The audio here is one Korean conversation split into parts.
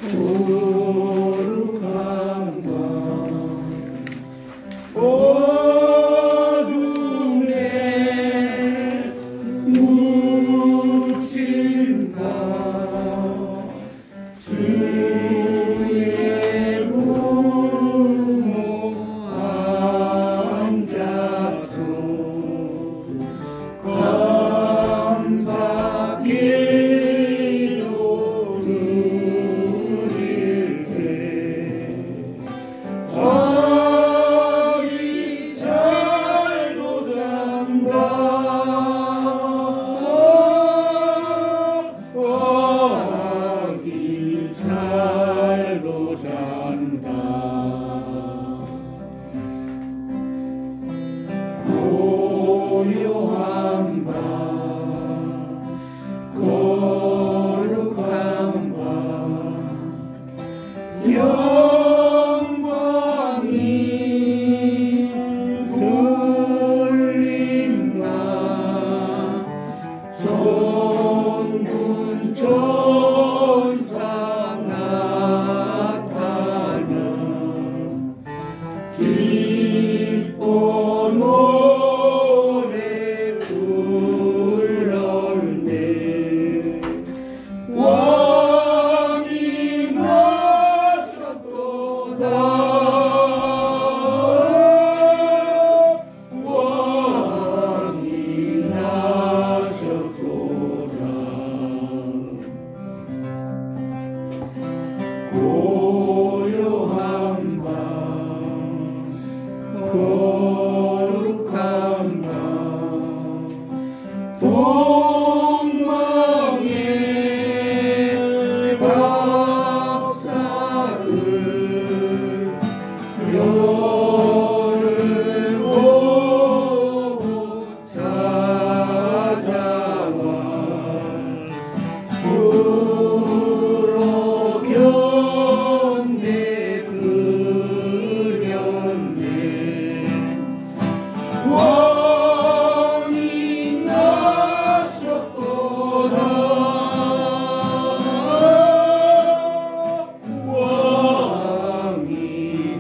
거룩한 밤 어둠에 묻힌 밤 주의 부모 앉아서 감사 기도 드릴 때 아기 잘도 잔다 아기 잘도 잔다 고요한 밤 거룩한 밤 영광이 들린다 전군 천사 나타나 기뻐 노래 부르네 왕이 나셨도다 왕이 나셨도다 고요한 밤 거룩한 밤 동망의 박사를 별을 보고 찾아와 불어 견내 그렸네 왕이 나셨도다 왕이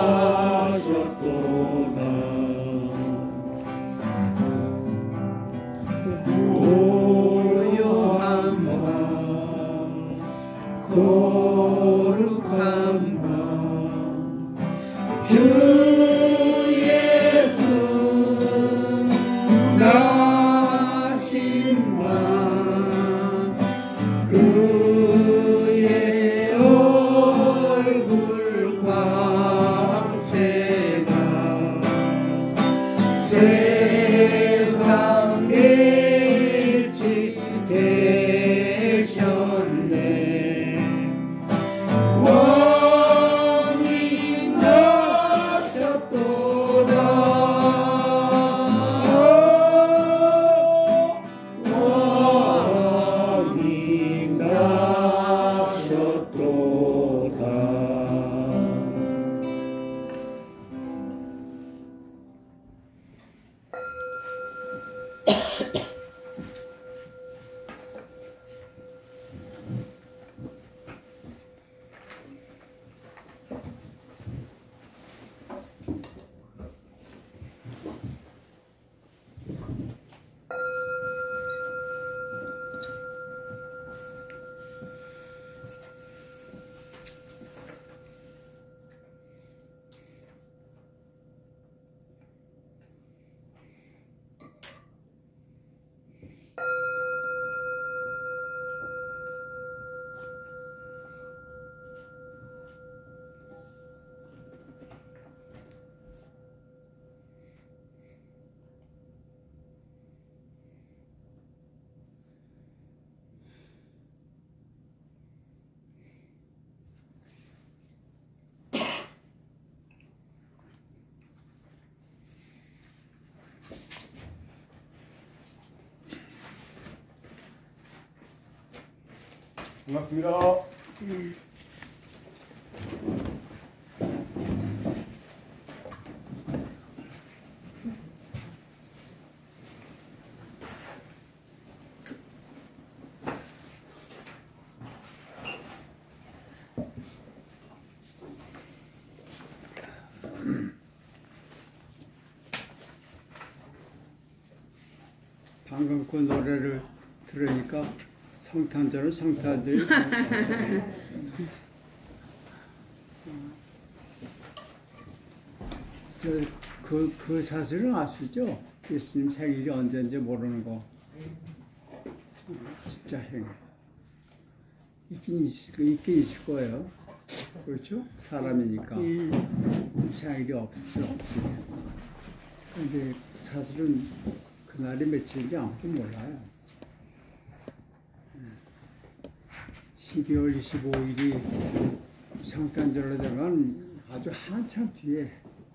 나셨도다 고요한 밤 거룩한 밤 주 예수 나신 밤 그의 얼굴 광채가 세상 빛이 되셨네 왕이 나셨도다 왕이 나셨도다 반갑습니다. 그 노래를 들으니까 성탄절은 성탄절이 그 사실은 아시죠? 예수님 생일이 언제인지 모르는 거. 진짜 생일. 있긴 있을 거예요. 그렇죠? 사람이니까. 생일이 없지. 근데 사실은 그날이 며칠인지 아무도 몰라요. 12월 25일이 성탄절로 된 건 아주 한참 뒤에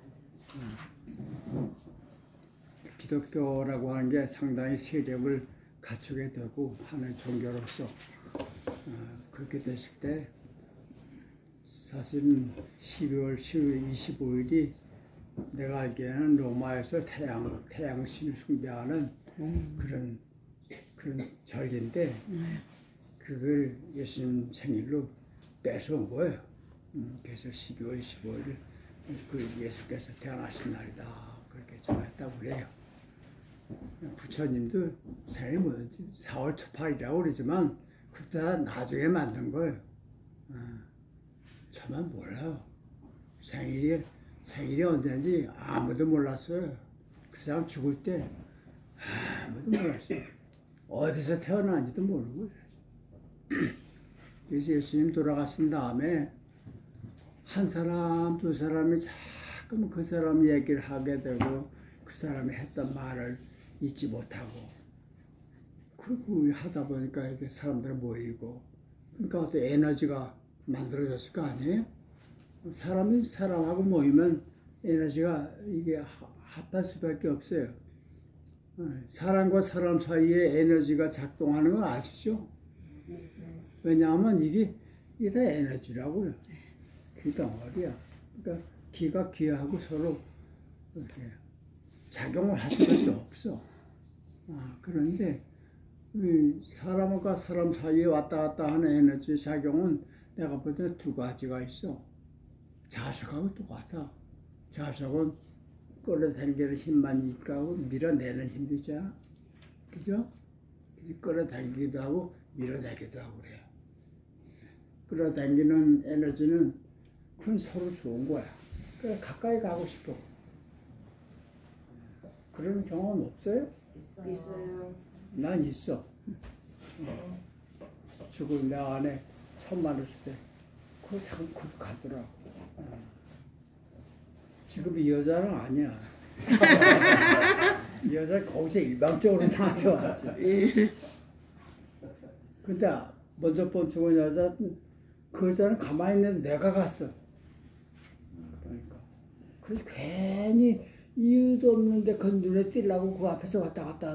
기독교라고 하는 게 상당히 세력을 갖추게 되고 하는 종교로서 그렇게 됐을 때 사실은 12월 25일이 내가 알기에는 로마에서 태양신을 숭배하는 그런 절기인데 그걸 예수님 생일로 뺏어온 거예요. 그래서 12월 25일 그 예수께서 태어나신 날이다 그렇게 정했다고 그래요. 부처님도 생일이 뭐였지? 4월 초팔이라고 그러지만 그때 다 나중에 만든 거예요. 저만 몰라요. 생일이 언제인지 아무도 몰랐어요. 그 사람 죽을 때 아무도 몰랐어요. 어디서 태어난지도 모르고. 그래서 예수님 돌아가신 다음에 한 사람, 두 사람이 자꾸 그 사람 얘기를 하게 되고 그 사람이 했던 말을 잊지 못하고 그리고 하다 보니까 이렇게 사람들 모이고 그러니까 어떤 에너지가 만들어졌을 거 아니에요? 사람이 사람하고 모이면 에너지가 이게 합할 수밖에 없어요. 사람과 사람 사이에 에너지가 작동하는 건 아시죠? 왜냐하면 이게 다 에너지라고요. 기 덩어리야. 그러니까 기가 기하고 서로 이렇게 작용을 할 수밖에 없어. 그런데 사람과 사람 사이에 왔다 갔다 하는 에너지 작용은 내가 볼 때 두 가지가 있어. 자석하고 똑같아. 자석은 끌어당기는 힘만 있고 밀어내는 힘도 있잖아. 그죠? 끌어당기기도 하고 밀어내기도 하고 그래요. 끌어당기는 에너지는 그건 서로 좋은 거야. 그래 가까이 가고 싶어. 그런 경험 없어요? 있어요. 난 있어. 죽을 내 안에 천만 원을 때 그거 참 가더라고. 지금 이 여자는 아니야. 이 여자 거기서 일방적으로 나한테 왔지. 근데 먼저 본 죽은 여자 그 여자는 가만히 있는데 내가 갔어. 그러니까 그래서 괜히 이유도 없는데 그 눈에 띄려고 그 앞에서 왔다 갔다.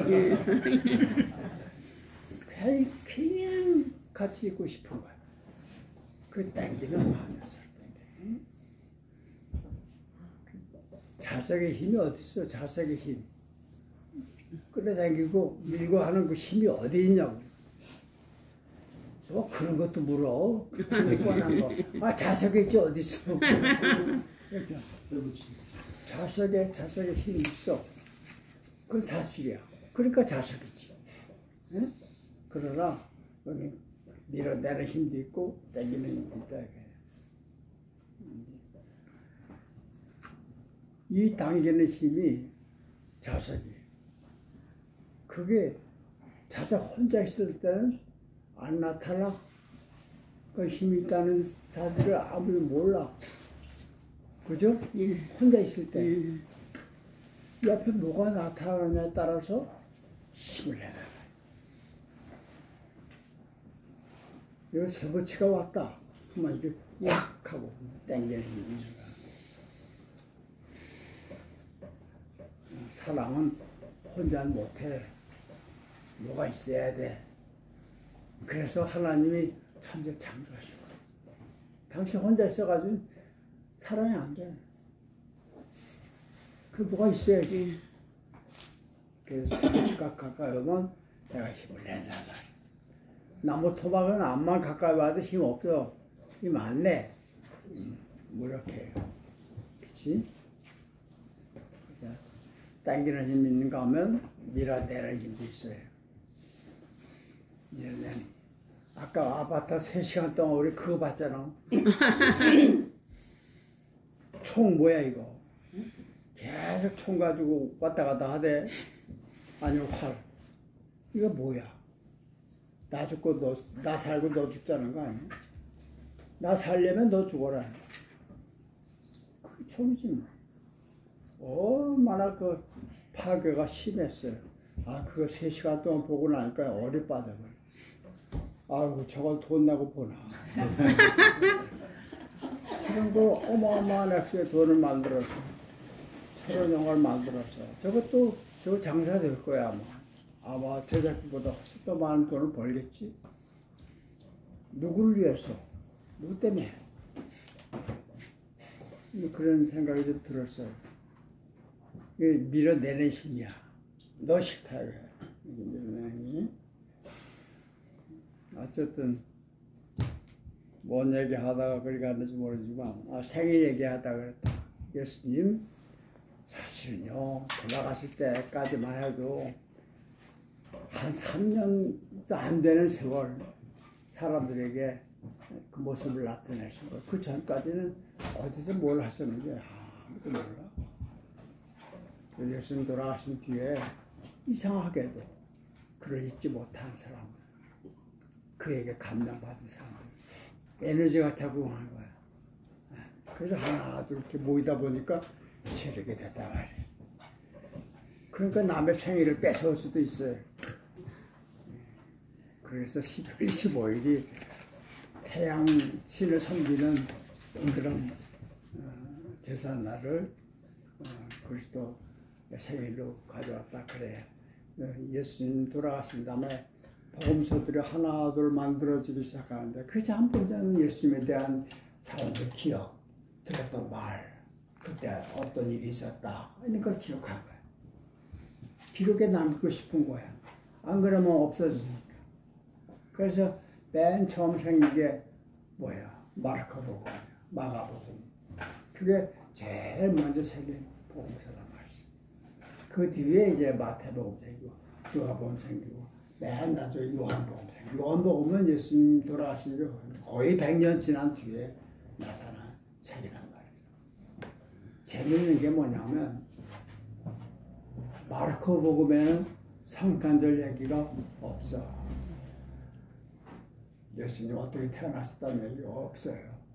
괜히 그냥 같이 있고 싶은 거야. 그 땡기는 마음이었어. 자석의 힘이 어디 있어? 자석의 힘. 끌어당기고 밀고 하는 그 힘이 어디 있냐고. 뭐 그런 것도 물어. 그 힘이 뻔한 거. 자석이 있지 어디 있어? 그렇죠. 자석의 힘이 있어. 그건 사실이야. 그러니까 자석이지. 응? 그러나 여기 밀어내는 힘도 있고 당기는 힘도 있다. 이 당기는 힘이 자석이. 그게 자석 혼자 있을 때는 안 나타나. 그 힘이 있다는 사실을 아무도 몰라. 그죠? 혼자 있을 때. 옆에 뭐가 나타나냐에 따라서 힘을 내놔. 여기 세보치가 왔다. 그러면 이게 확 하고 당기는 힘이. 사람은 혼자 못해. 뭐가 있어야 돼. 그래서 하나님이 천재 창조하신 거야. 당신 혼자 있어가지고 사람이 안 돼. 그 뭐가 있어야지. 그래서 천지가 가까이 오면 내가 힘을 내잖아. 나무 토막은 암만 가까이 와도 힘 없어. 힘 안 내. 무력해. 그치? 당기는 힘이 있는가 하면 밀어내는 힘도 있어요. 밀어내는. 아까 아바타 3시간 동안 우리 그거 봤잖아. 총 뭐야 이거. 계속 총 가지고 왔다 갔다 하대. 아니면 활. 이거 뭐야. 나 죽고 나 살고 너 죽자는 거 아니야? 나 살려면 너 죽어라. 그게 총이지 뭐. 얼마나 그 파괴가 심했어요. 아, 그거 3시간 동안 보고 나니까 어리 빠져버려. 아이고, 저걸 돈 내고 보나. 그런 거 어마어마한 액수의 돈을 만들어서, 1,000원을 만들어서, 저거 장사될 거야, 아마 제작비보다 훨씬 더 많은 돈을 벌겠지. 누구를 위해서? 누구 때문에? 그런 생각이 좀 들었어요. 밀어내는 힘이야. 너 싫다, 이거야. 밀어내니. 어쨌든, 뭔 얘기 하다가 그리 갔는지 모르지만, 생일 얘기 하다가 그랬다. 예수님, 사실은요, 돌아가실 때까지만 해도, 한 3년도 안 되는 세월, 사람들에게 그 모습을 나타내신 거예요. 그 전까지는 어디서 뭘 하셨는지 아무도 몰라. 예수님 돌아가신 뒤에 이상하게도 그를 잊지 못한 사람들, 그에게 감명받은 사람들, 에너지가 작용하는 거야. 그래서 하나 둘 이렇게 모이다 보니까 세력이 됐단 말이에요. 그러니까 남의 생일을 뺏어올 수도 있어요. 그래서 12월 25일이 태양 신을 섬기는 그런 제삿날을 그리스도 생일로 가져왔다 그래. 예수님 돌아가신 다음에 복음서들이 하나 둘 만들어지기 시작하는데 그렇지 한 번째는 예수님에 대한 사람들 기억, 들었던 말, 그때 어떤 일이 있었다 이런 걸 기억한 거야. 기록에 남기고 싶은 거야. 안 그러면 없어지니까. 그래서 맨 처음 생긴 게 뭐야? 마르코복음, 마가복음. 그게 제일 먼저 생긴 복음서란 말이지. 그 뒤에 이제 마태복음 생기고, 누가복음 생기고, 맨 나중에 요한복음 생기고. 요한복음은 예수님 돌아가신 지 거의 100년 지난 뒤에 나타난 책이란 말이죠. 재미있는 게 뭐냐면, 마르코복음에는 성탄절 얘기가 없어. 예수님 어떻게 태어나셨다는 얘기가 없어요.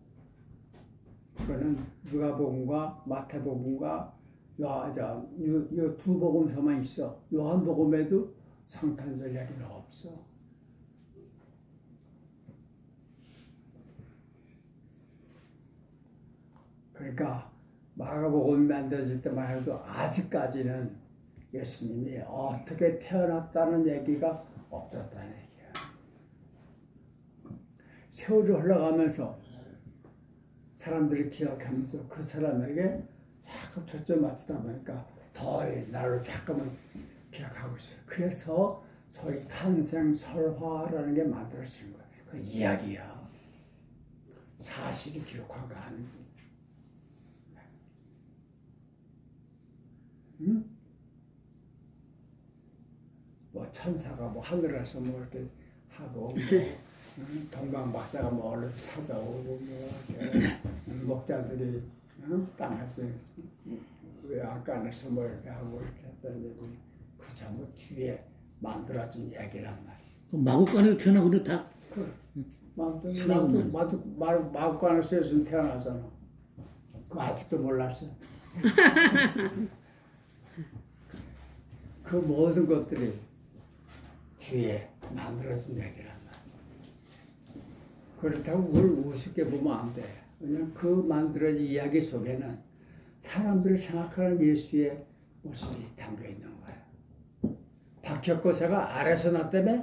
그거는 누가복음과 마태복음과 이 두 복음서만 있어. 요한복음에도 성탄절 얘기는 없어. 그러니까 마가복음이 만들어질 때만 해도 아직까지는 예수님이 어떻게 태어났다는 얘기가 없었다는 얘기야. 세월이 흘러가면서 사람들이 기억하면서 그 사람에게 자꾸 초점 맞추다 보니까 더 나를 자꾸만 기억하고 있어요. 그래서 소위 탄생설화라는 게 만들어진 거예요. 그 이야기야. 사실이 기록한 거 아니고. 응? 뭐 천사가 뭐 하늘에서 뭐 이렇게 하고 뭐 동방 박사가 뭐 얼른 찾아오고 뭐 목자들이 땅에서 왜 아까에서 뭐 이렇게 하고 이렇게 했다는 얘기 그 전부 뒤에 만들어진 얘기란 말이야. 마국간에서 태어나고 그래 다. 마국간에서 예수님 태어나잖아. 그거 아직도 몰랐어. 그 모든 것들이 뒤에 만들어진 얘기란 말이야. 그렇다고 그걸 우습게 보면 안 돼. 왜냐하면 그 만들어진 이야기 속에는 사람들이 생각하는 예수의 모습이 담겨 있는 거야. 박혁거사가 아래서 났다며?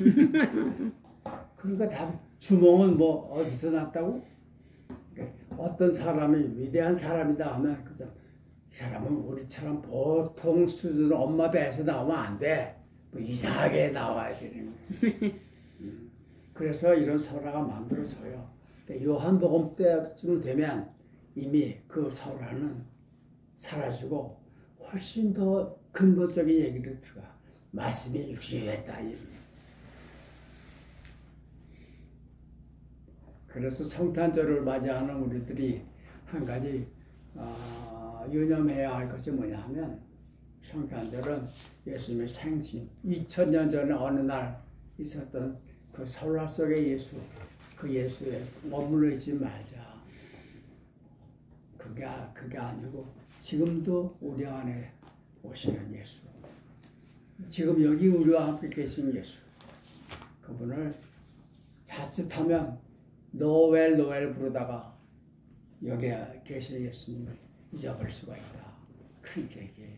그러니까 다 주몽은 뭐 어디서 났다고? 어떤 사람이 위대한 사람이다 하면 그 사람은 우리처럼 보통 수준 엄마 배에서 나오면 안 돼. 뭐 이상하게 나와야 되는 거야. 그래서 이런 설화가 만들어져요. 요한복음 때쯤 되면 이미 그 설화는 사라지고 훨씬 더 근본적인 얘기를 들어가. 말씀이 육신이 됐다. 그래서 성탄절을 맞이하는 우리들이 한 가지 유념해야 할 것이 뭐냐 하면, 성탄절은 예수님의 생신, 2000년 전에 어느 날 있었던 그 설화 속의 예수, 그 예수에 머물러 있지 말자. 그게 아니고 지금도 우리 안에 오시는 예수, 지금 여기 우리와 함께 계신 예수, 그분을 자칫하면 노엘 부르다가 여기 계신 예수님을 잊어버릴 수가 있다. 그렇게 얘기해요.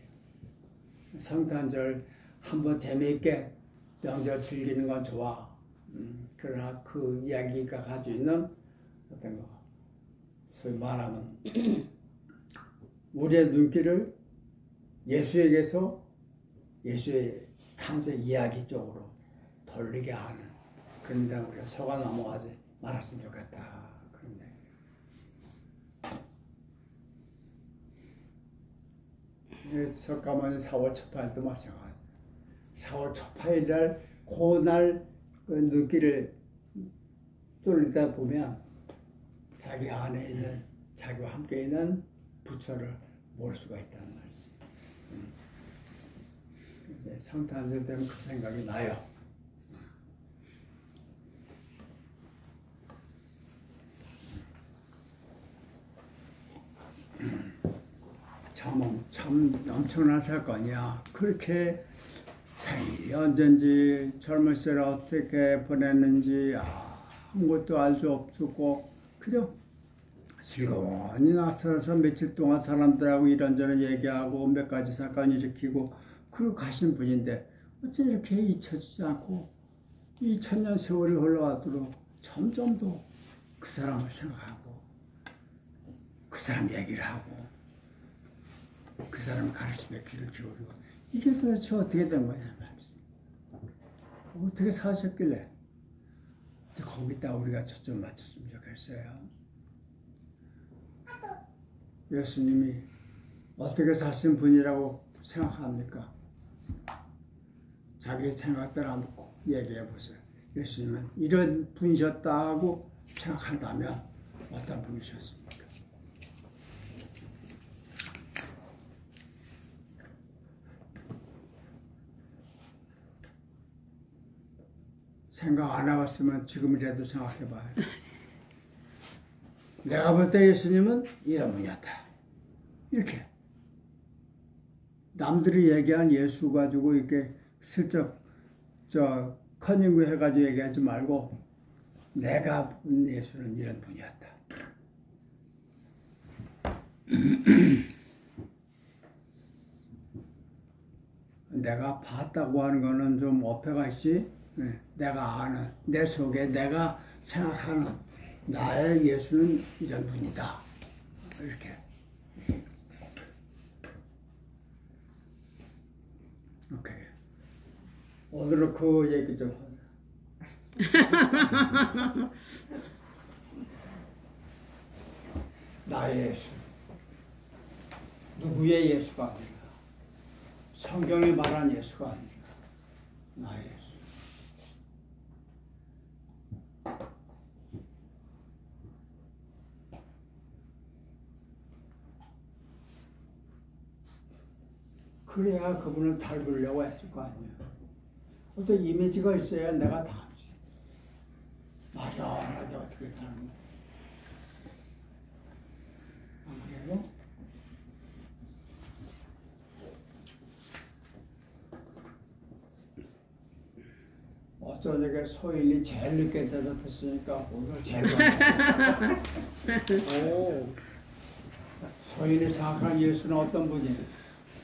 성탄절 한번 재미있게 명절 즐기는 건 좋아. 그러나 그 이야기가 가지고 있는 어떤 거, 소위 말하면 우리의 눈길을 예수에게서 예수의 탄생 이야기 쪽으로 돌리게 하는 그런 데 우리가 속아 넘어가지 말았으면 좋겠다. 그런데 석가모니 4월 초파일도 마찬가지. 4월 초파일 날 그날 그 눈길을 뚫다 보면 자기 안에 있는, 자기와 함께 있는 부처를 모를 수가 있다는 말이지. 이제 성탄절 되면 그 생각이 나요. 참 엄청난 사건이야. 그렇게 생일이 언젠지, 젊은 시절 어떻게 보냈는지 아무것도 알 수 없었고, 그저 즐거운이 나타나서 며칠 동안 사람들하고 이런저런 얘기하고 몇 가지 사건 일으키고 그러고 가신 분인데, 어째 이렇게 잊혀지지 않고 2000년 세월이 흘러가도록 점점 더 그 사람을 생각하고 그 사람 얘기를 하고 그 사람 가르침에 귀를 기울이고, 이게 도대체 어떻게 된 거냐 말이지. 어떻게 사셨길래 거기다 우리가 초점 맞췄으면 좋겠어요. 예수님이 어떻게 사신 분이라고 생각합니까? 자기 생각대로 한번 얘기해 보세요. 예수님은 이런 분이셨다고 생각한다면 어떤 분이셨습니까? 생각 안 해봤으면 지금이라도 생각해봐요. 내가 볼 때 예수님은 이런 분이었다. 이렇게 남들이 얘기한 예수 가지고 이렇게 슬쩍 커닝구 해가지고 얘기하지 말고, 내가 본 예수는 이런 분이었다. 내가 봤다고 하는 거는 좀 어폐가 있지. 내가 아는, 내 속에 내가 생각하는 나의 예수는 이런 분이다. 이렇게. 오케이. 오늘은 그 얘기 좀 하자. 나의 예수. 누구의 예수가 아니라, 성경에 말한 예수가 아니라 나의 예수. 그래야 그분을 닮으려고 했을 거 아니에요. 어떤 이미지가 있어야 내가 닮지. 막연하게 어떻게 닮는 거야. 안 그래요? 어쩌게 소인이 제일 늦게 대답했으니까 오늘 제일 많이. 소인이 생각한 예수는 어떤 분이에요?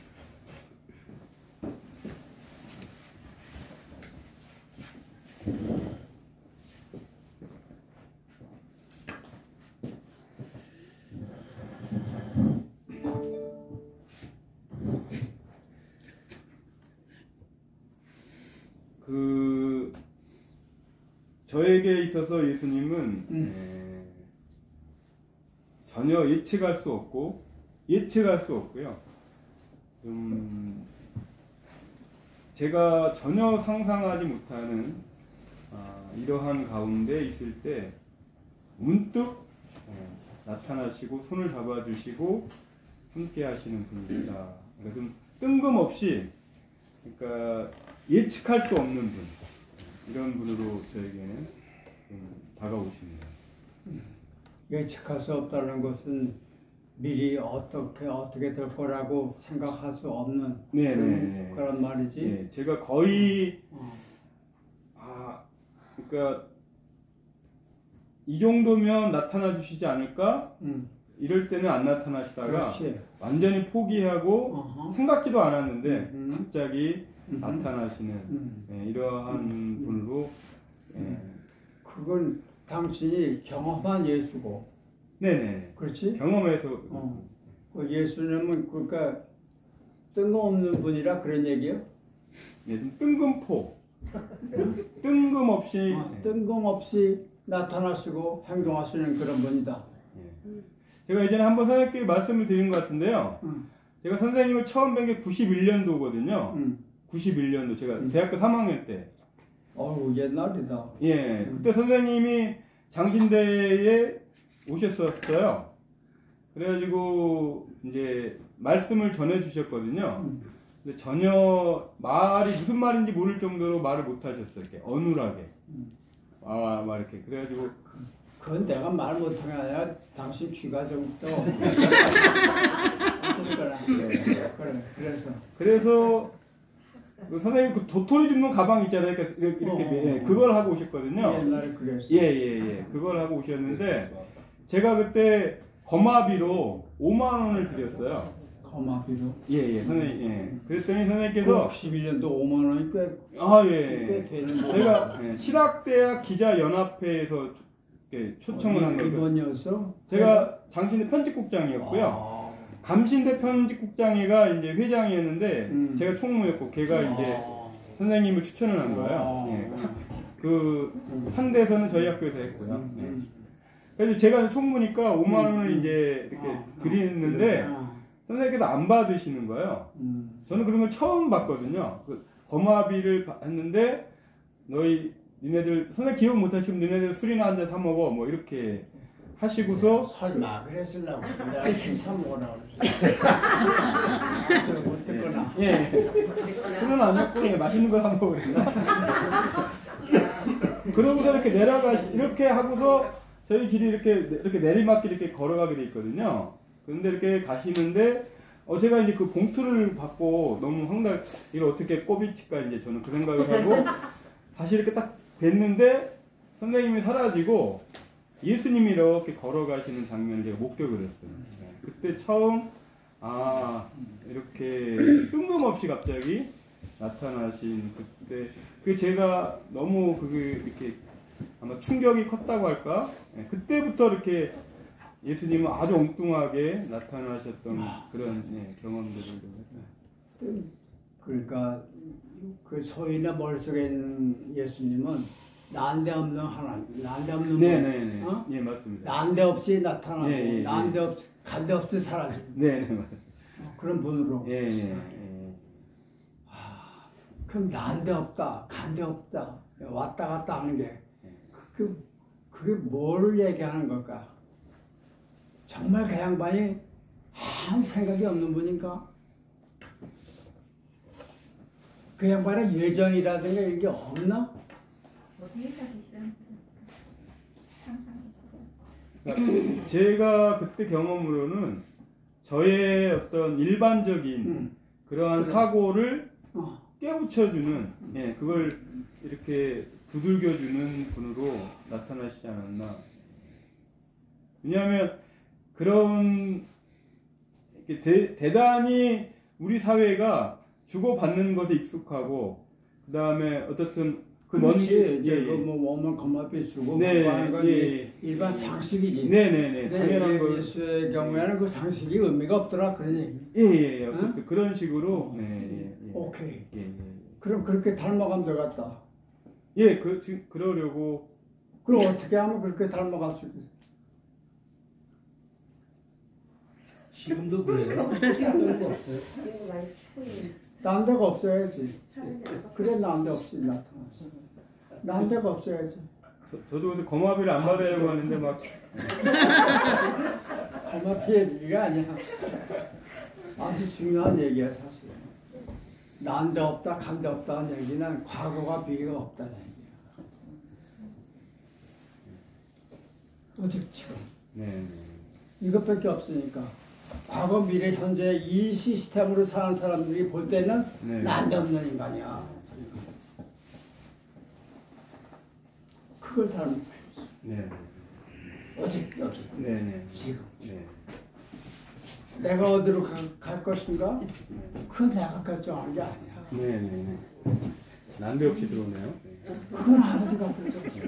저에게 있어서 예수님은 전혀 예측할 수 없고 예측할 수 없고요. 좀 제가 전혀 상상하지 못하는 이러한 가운데 있을 때 문득 나타나시고 손을 잡아주시고 함께 하시는 분입니다. 그러니까 좀 뜬금없이, 그러니까 예측할 수 없는 분, 이런 분으로 저에게는 다가오십니다. 예측할 수 없다는 것은 미리 어떻게 될 거라고 생각할 수 없는 네네. 그런 말이지. 네, 제가 거의 그러니까 이 정도면 나타나 주시지 않을까? 이럴 때는 안 나타나시다가 그렇지. 완전히 포기하고 생각지도 않았는데 갑자기 나타나시는 이러한 분으로. 그건 당신이 경험한 예수고. 네네. 그렇지? 경험해서. 그 예수님은 그러니까 뜬금없는 분이라 그런 얘기요? 네, 좀 뜬금포. 뜬금없이. 뜬금없이 나타나시고 행동하시는 그런 분이다. 제가 예전에 한번 선생님께 말씀을 드린 것 같은데요. 제가 선생님을 처음 뵌 게 91년도거든요. 91년도 제가 대학교 3학년 때. 어우, 옛날이다. 예, 그때 선생님이 장신대에 오셨었어요. 그래가지고 이제 말씀을 전해 주셨거든요. 근데 전혀 말이 무슨 말인지 모를 정도로 말을 못 하셨어요. 이렇게 어눌하게. 막 이렇게. 그래가지고 그건 내가 말 못한 게 아니라 당신 귀가 좀 또. 그래, 그래서 그 선생님 그 도토리 줍는 가방 있잖아요. 이렇게 그걸 하고 오셨거든요. 옛날에 그랬어. 예. 그걸 하고 오셨는데 제가 그때 거마비로 5만 원을 드렸어요. 거마비로. 예, 선생님. 예. 그랬더니 선생님께서 91년도 5만 원이 꽤 꽤 되는 거. 제가 신학대학 기자연합회에서 초청을 한 거예요. 이번이었어? 제가 장신대 편집국장이었고요. 감신대 편집국장회가 이제 회장이었는데 제가 총무였고 걔가 이제 선생님을 추천을 한 거예요. 예. 그 한대에서는 저희 학교에서 했고요. 예. 그래서 제가 총무니까 5만 원을 이제 이렇게 드리는데 선생님께서 안 받으시는 거예요. 저는 그런 걸 처음 봤거든요. 그 거마비를 했는데 니네들 선생님 기억 못 하시면 니네들 술이나 한잔 사 먹어 뭐 이렇게 하시고서 설마 그랬으려고 내가 사 먹으라 그랬어. 못 듣거나. 예. 술은 안 먹고 맛있는 거 사 먹으라 그랬나? 그러고서 이렇게 이렇게 하고서 저희 길이 이렇게 내리막길 이렇게 걸어가게 돼 있거든요. 그런데 이렇게 가시는데 제가 이제 그 봉투를 받고 너무 황당, 이걸 어떻게 꼬비칠까 이제 저는 그 생각을 하고 다시 이렇게 딱 뵀는데 선생님이 사라지고 예수님이 이렇게 걸어가시는 장면을 제가 목격을 했어요. 그때 처음 이렇게 뜬금없이 갑자기 나타나신 그때 제가 너무 이렇게 아마 충격이 컸다고 할까? 그때부터 이렇게 예수님은 아주 엉뚱하게 나타나셨던 그런 경험들을 좀 했어요. 그러니까 그 소위나 머릿속에 있는 예수님은 난데없는 하나님, 난데없는 네네네. 어? 예, 맞습니다. 난데없이 나타나고 예. 난데없이 간데없이 사라지고 네네, 맞습니다. 그런 분으로. 예. 그럼 난데없다, 간데없다, 왔다 갔다 하는 게 그게 뭐를 얘기하는 걸까? 정말 그 양반이 아무 생각이 없는 분인가? 그 양반의 예정이라든가 이런 게 없나? 그러니까 제가 그때 경험으로는 저의 어떤 일반적인 그러한 사고를 깨우쳐주는, 그걸 이렇게 두들겨주는 분으로 나타나시지 않았나. 왜냐하면 그런 대단히 우리 사회가 주고받는 것에 익숙하고 그 다음에 어떻든 그렇지. 이제 뭐 오면 거마비 주고 뭐 하는 건 일반 상식이지. 네네네. 당연한 거. 예수의 경우에는 그 상식이 의미가 없더라 그런 얘기. 예. 어쨌든 그런 식으로. 오케이. 그럼 그렇게 닮아가면 되겠다. 예, 그러려고. 그럼 어떻게 하면 그렇게 닮아갈 수 있겠어? 지금도 그래요? 남자가 없어야지. 그래 남자 없이 나타나서. 남자가 없어야지. 저도 그래서 거마비를 안 받으려고 하는데 막 얼마 피해 얘기가 아니야. 아주 중요한 얘기야 사실. 남자 없다, 감자 없다는 얘기는 과거가 비리가 없다는 얘기야. 오직 지금. 네. 이것밖에 없으니까. 과거, 미래, 현재 이 시스템으로 사는 사람들이 볼 때는 네. 난데없는 인간이야. 그걸 다루는 거야. 네. 오직 여기, 네. 네. 지금. 네. 내가 어디로 갈 것인가? 그건 내가 결정한 게 아니야. 네. 네. 난데없이 들어오네요. 네. 그건 아버지가 결정했어.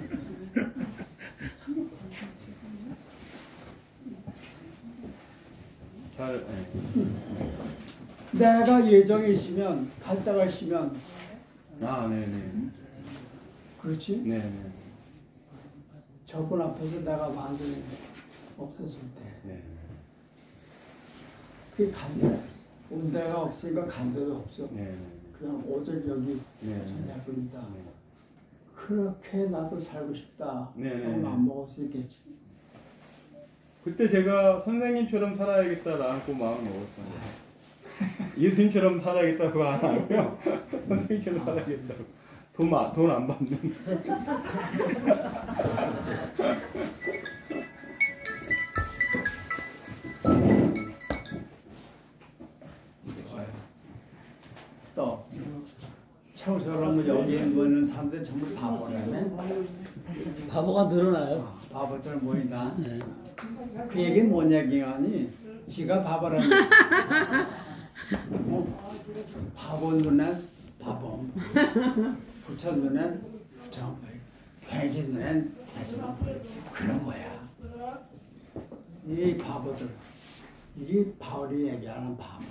잘. 네. 내가 예정이 있으면, 갈 데가 있으면, 아, 네, 네. 그렇지? 네, 네. 저분 앞에서 내가 완전히 없어질 때. 네. 그게 간 데야. 온 데가 없으니까 간 데도 없어. 네. 그냥 오직 여기 네. 전략뿐이다. 네. 그렇게 나도 살고 싶다. 네, 네, 그럼 네. 안 먹을 수 있겠지. 그때 제가 선생님처럼 살아야겠다라고 마음 먹었어요. 예수님처럼 살아야겠다고 안 하고요. 선생님처럼 살아야겠다고. 돈 안 받는. 또 청소하면 여기 있는 사람들 전부 바보라네. 바보가 늘어나요. 바보들 모인다. 네. 그 얘기는 뭔 얘기냐니 지가 바보라는 바보 눈엔 바보, 부처 눈엔 부처, 돼지 눈엔 돼지. 그런 거야. 이 바보들, 이 바울이 얘기하는 바보야.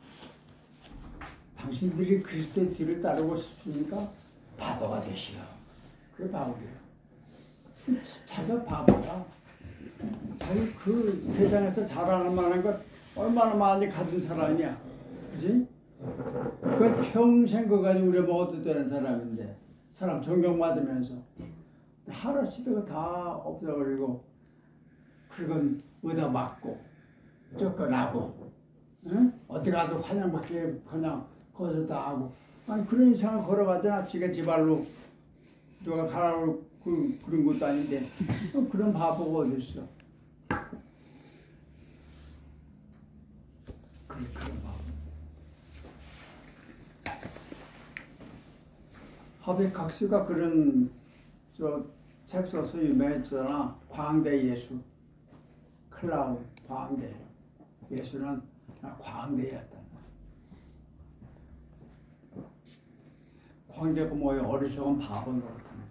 당신들이 그리스도의 뒤를 따르고 싶으니까 바보가 되시오. 그게 바울이에요. 자기가 바보야. 자기 그 세상에서 자라는 만한 것 얼마나 많이 가진 사람이야. 그지? 그걸 평생 그거 가지고 우려 먹어도 되는 사람인데 사람 존경받으면서 하루씩 그거 다 없애버리고 그건 어디다 맞고 쫓겨나고 응? 어디 가도 환영받게 그냥 거기서 다 하고 아니 그런 이상을 걸어가잖아. 지가 지발로 누가 가라고 그런 것도 아닌데 그런 바보가 어디 있어. 그런 바보. 하백학스가 그런 책 써서 유명했잖아. 광대 예수. 클라운 광대. 예수는 광대였다. 광대가 뭐예요? 어리석은 바보 노릇하는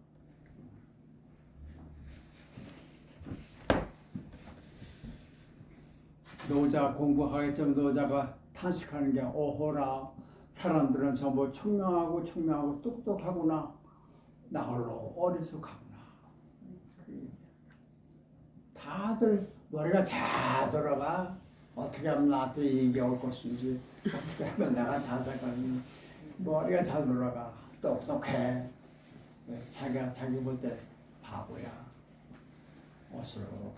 거예요. 노자 공부하겠지만 노자가 탄식하는 게 오호라. 사람들은 전부 총명하고 똑똑하구나. 나 홀로 어리숙하구나. 다들 머리가 잘 돌아가. 어떻게 하면 나한테 이익이 올 것인지, 어떻게 하면 내가 잘 살 것인지. 머리가 잘 돌아가. 똑똑해. 자기가 자기 볼 때 바보야. 어스룩한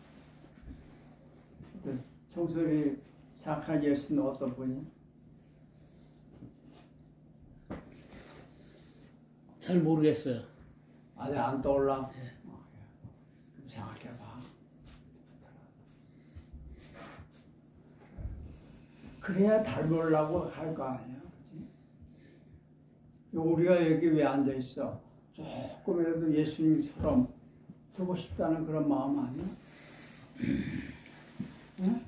거야. 청소리 생각한 예수는 어떤 분이? 잘 모르겠어요. 아직 안 떠올라? 네. 그럼 생각해봐. 그래야 닮으려고 할 거 아니야. 그치? 우리가 여기 왜 앉아 있어? 조금이라도 예수님처럼 되고 싶다는 그런 마음 아니야? 응?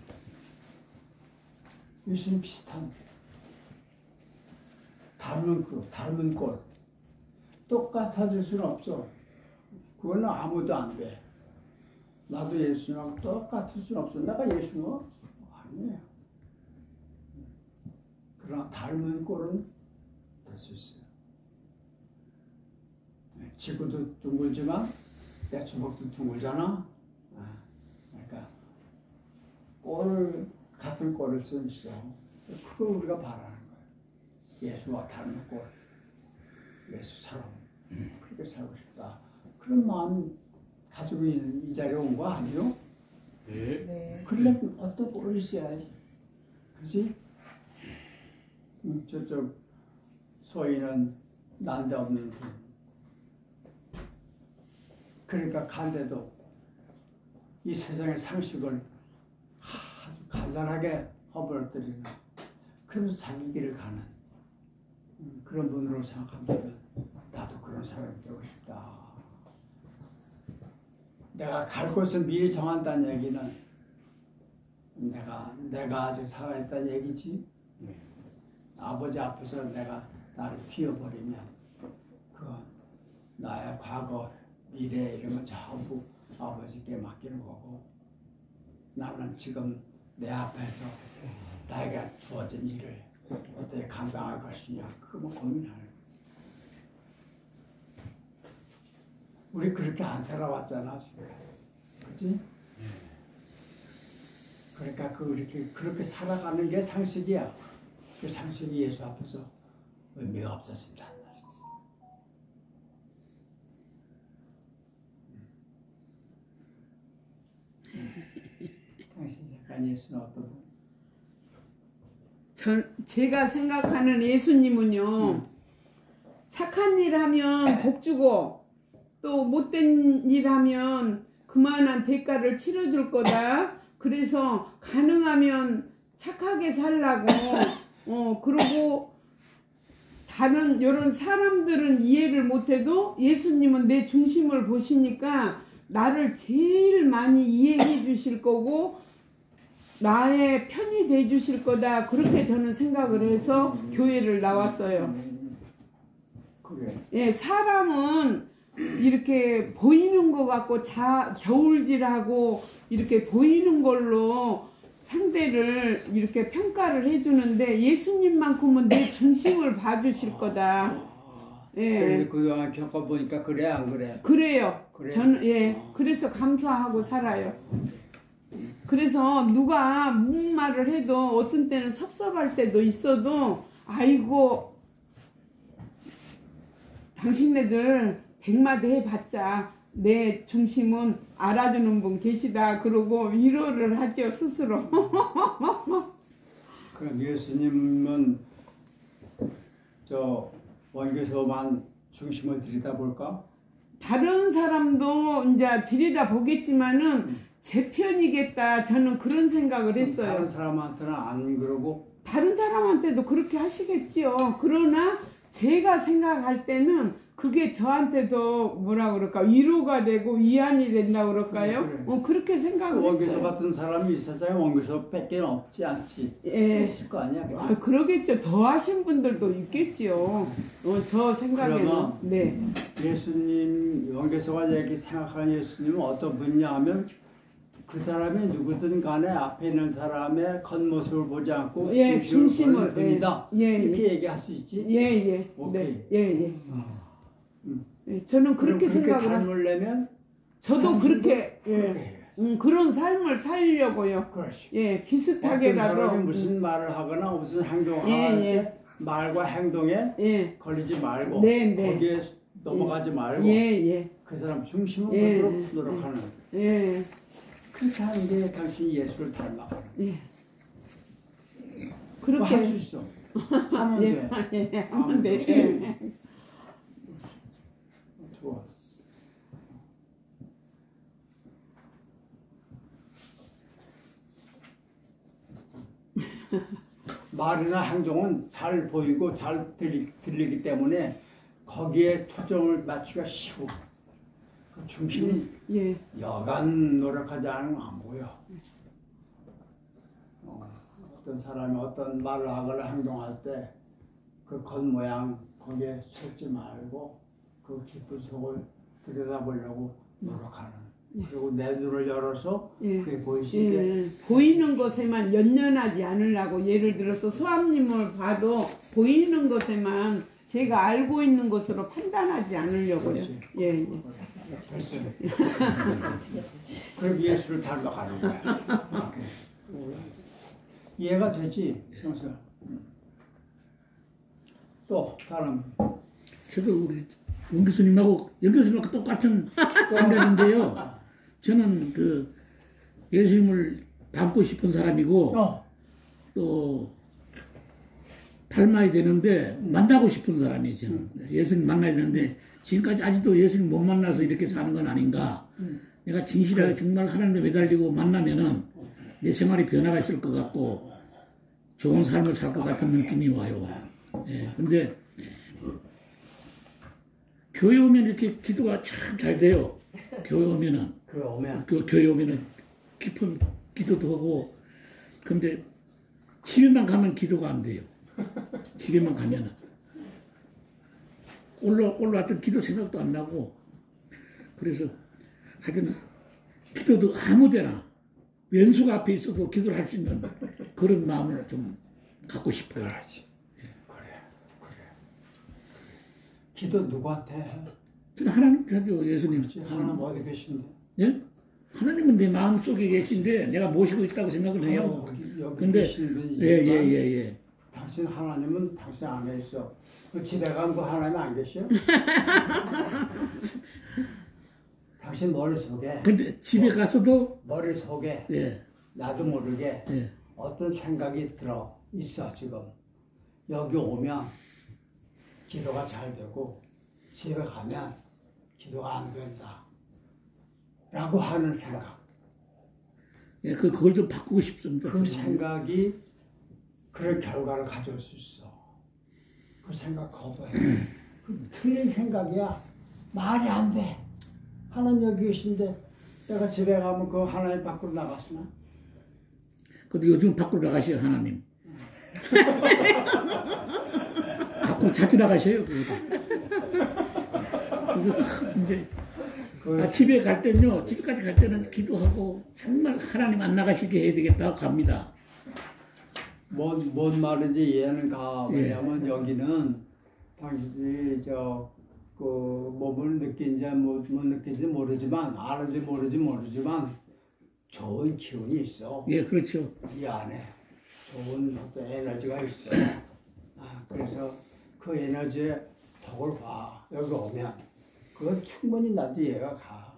예수님 비슷한 닮은 꼴 똑같아질 수는 없어. 그거는 아무도 안 돼. 나도 예수님하고 똑같을 수는 없어. 내가 예수님 아니에요. 그러나 닮은 꼴은 될 수 있어요. 지구도 둥글지만 내 주먹도 둥글잖아. 그러니까 꼴 같은 꼴을 써 있어. 그걸 우리가 바라는 거예요. 예수와 닮은 꼴, 예수처럼 그렇게 살고 싶다. 그런 마음 가지고 이 자리에 온 거 아니요? 네. 그러려면 어떤 꼴을 써야지, 그렇지? 저쪽 소인은 난데없는 분. 그러니까 간데도 없고 이 세상의 상식을 아주 간단하게 허물어뜨리는, 그러면서 자기 길을 가는 그런 분으로 생각한다면 나도 그런 사람이 되고 싶다. 내가 갈 곳을 미리 정한다는 얘기는 내가 아직 살아있다는 얘기지. 아버지 앞에서 내가 나를 비워버리면 그 나의 과거, 미래 이런 건 전부 아버지께 맡기는 거고, 나는 지금 내 앞에서 나에게 주어진 일을 어떻게 감당할 것이냐, 그거만 고민하는 거지. 우리 그렇게 안 살아왔잖아 지금, 그렇지? 그러니까 그렇게 살아가는 게 상식이야. 그 상식이 예수 앞에서 의미가 없어진다는 말이지. 당신 생각하는 예수는 어떤 분? 제가 생각하는 예수님은요, 착한 일 하면 복 주고 또 못된 일 하면 그만한 대가를 치러줄 거다. 그래서 가능하면 착하게 살라고. 그리고 다른 이런 사람들은 이해를 못해도 예수님은 내 중심을 보시니까 나를 제일 많이 이해해 주실 거고 나의 편이 돼 주실 거다. 그렇게 저는 생각을 해서 교회를 나왔어요. 그래. 예, 사람은 이렇게 보이는 것 같고 저울질하고 이렇게 보이는 걸로 상대를 이렇게 평가를 해주는데 예수님만큼은 내 중심을 봐주실 거다. 예. 그래서 그동안 겪어보니까 그래 안 그래? 그래요. 그래? 저는 그래서 감사하고 살아요. 그래서 누가 무슨 말을 해도 어떤 때는 섭섭할 때도 있어도 아이고 당신네들 100마디 해봤자 내 중심은 알아주는 분 계시다. 그러고 위로를 하죠 스스로. 그럼 예수님은 저 원교서만 중심을 들여다볼까? 다른 사람도 이제 들여다보겠지만은 제 편이겠다. 저는 그런 생각을 했어요. 다른 사람한테는 안 그러고? 다른 사람한테도 그렇게 하시겠지요. 그러나 제가 생각할 때는 그게 저한테도 뭐라 그럴까 위로가 되고 위안이 된다 그럴까요? 그래. 그렇게 생각을 원교서 했어요. 같은 사람이 이 세상에 원교서 밖에 없지 않지. 예. 있을 거 아니야, 그치? 그러겠죠. 더 하신 분들도 있겠지요. 저 생각에는. 그러면 네. 예수님, 원교서가 이렇게 생각하는 예수님은 어떤 분이냐 하면 그 사람이 누구든 간에 앞에 있는 사람의 겉모습을 보지 않고 중심을 보는 분이다. 이렇게 얘기할 수 있지? 예. 오케이. 네. 예. 예, 저는 그렇게 생각을 닮으려면 저도 그렇게 그렇게 그런 삶을 살려고요. 그렇지. 예, 어떤 비슷하게라도 사람이 무슨 말을 하거나 무슨 행동을 할 때 말과 행동에 걸리지 말고 거기에 넘어가지 말고 그 사람 중심을 보도록 노력하는. 그렇게 하는 게 당신이 예수를 닮아가는. 그렇게 할 수 있어. 하면 돼. 하면 돼. 좋아. 말이나 행동은 잘 보이고 잘 들리기 때문에 거기에 초점을 맞추기가 쉬워. 그 중심은 여간 노력하지 않으면 안 보여. 어떤 사람이 어떤 말을 하거나 행동할 때 그 겉모양 거기에 속지 말고 그 깊은 속을 들여다보려고 노력하는. 그리고 내 눈을 열어서 그게 보이시게. 보이는 것에만 연연하지 않으려고. 예를 들어서 수암님을 봐도 보이는 것에만 제가 알고 있는 것으로 판단하지 않으려고요. 됐어요. 그럼 예수를 닮아가는 거야. 이해가 되지, 정수야. 또 다른. 저도 우리 원 교수님하고 연 교수님하고 똑같은 생각인데요. 저는 그 예수님을 닮고 싶은 사람이고 또 닮아야 되는데 만나고 싶은 사람이에요. 저는 예수님 만나야 되는데 지금까지 아직도 예수님 못 만나서 이렇게 사는 건 아닌가. 내가 진실하게 정말 하나님에 매달리고 만나면은 내 생활이 변화가 있을 것 같고 좋은 삶을 살 것 같은 느낌이 와요. 예, 근데 교회 오면 이렇게 기도가 참 잘 돼요. 교회 오면은. 교회 오면은 깊은 기도도 하고. 근데 집에만 가면 기도가 안 돼요. 집에만 가면은. 올라왔던 기도 생각도 안 나고. 그래서 하여튼 기도도 아무데나 왼수가 앞에 있어도 기도를 할 수 있는 그런 마음을 좀 갖고 싶어요. 그렇지. 그래. 기도 누구한테 해? 저는 하나님 하죠, 예수님. 하나님 어디 계신데? 예? 하나님은 내 마음 속에 계신데 내가 모시고 있다고 생각을 해요. 여기 근데 계신 분이지만 예. 당신 하나님은 당신 안에 있어. 그 집에 가면 그 하나님 안 계셔? 당신 머릿속에. 근데 집에 가서도 머릿속에 예. 나도 모르게 예. 어떤 생각이 들어 있어 지금. 여기 오면 기도가 잘 되고 집에 가면 기도가 안 된다 라고 하는 생각. 예, 그걸 좀 바꾸고 싶습니다. 그 생각이 그런 결과를 가져올 수 있어. 그 생각 거부해. 그 틀린 생각이야. 말이 안 돼. 하나님 여기 계신데 내가 집에 가면 그 하나님 밖으로 나갔으나? 근데 요즘 밖으로 나가셔요, 하나님. 밖으로 자주 나가셔요, 그거. 이제 집에 갈 때는요, 집까지 갈 때는 기도하고 정말 하나님 안 나가시게 해야 되겠다 갑니다. 뭔 말인지 이해는 가. 왜냐면 예. 여기는 당신이 그 몸을 느낀지 못 느낀지 모르지만 아는지 모르지만 좋은 기운이 있어. 예, 그렇죠. 이 안에 좋은 어떤 에너지가 있어. 그래서 그 에너지의 덕을 봐. 여기 오면 그건 충분히 나도 이해가 가.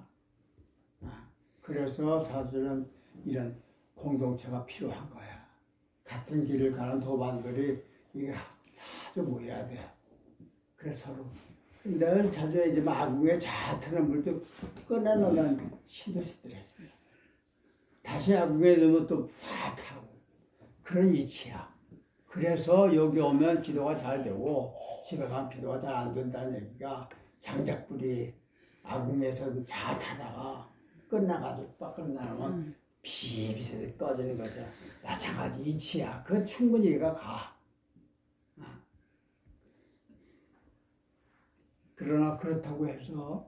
그래서 사실은 이런 공동체가 필요한 거야. 같은 길을 가는 도반들이 이게 자주 모여야 돼. 그래서 서로 늘 자주 해지만 아궁에 잘 타는 물도 꺼내놓으면 시들시들해서 다시 아궁에 넣으면 또 확 타고 그런 이치야. 그래서 여기 오면 기도가 잘 되고 집에 가면 기도가 잘 안 된다는 얘기가 장작불이 아궁에서 잘 타다가 끝나가지고 끝나면 비비세게 꺼지는 거죠. 마찬가지 이치야. 그건 충분히 이해가 가. 그러나 그렇다고 해서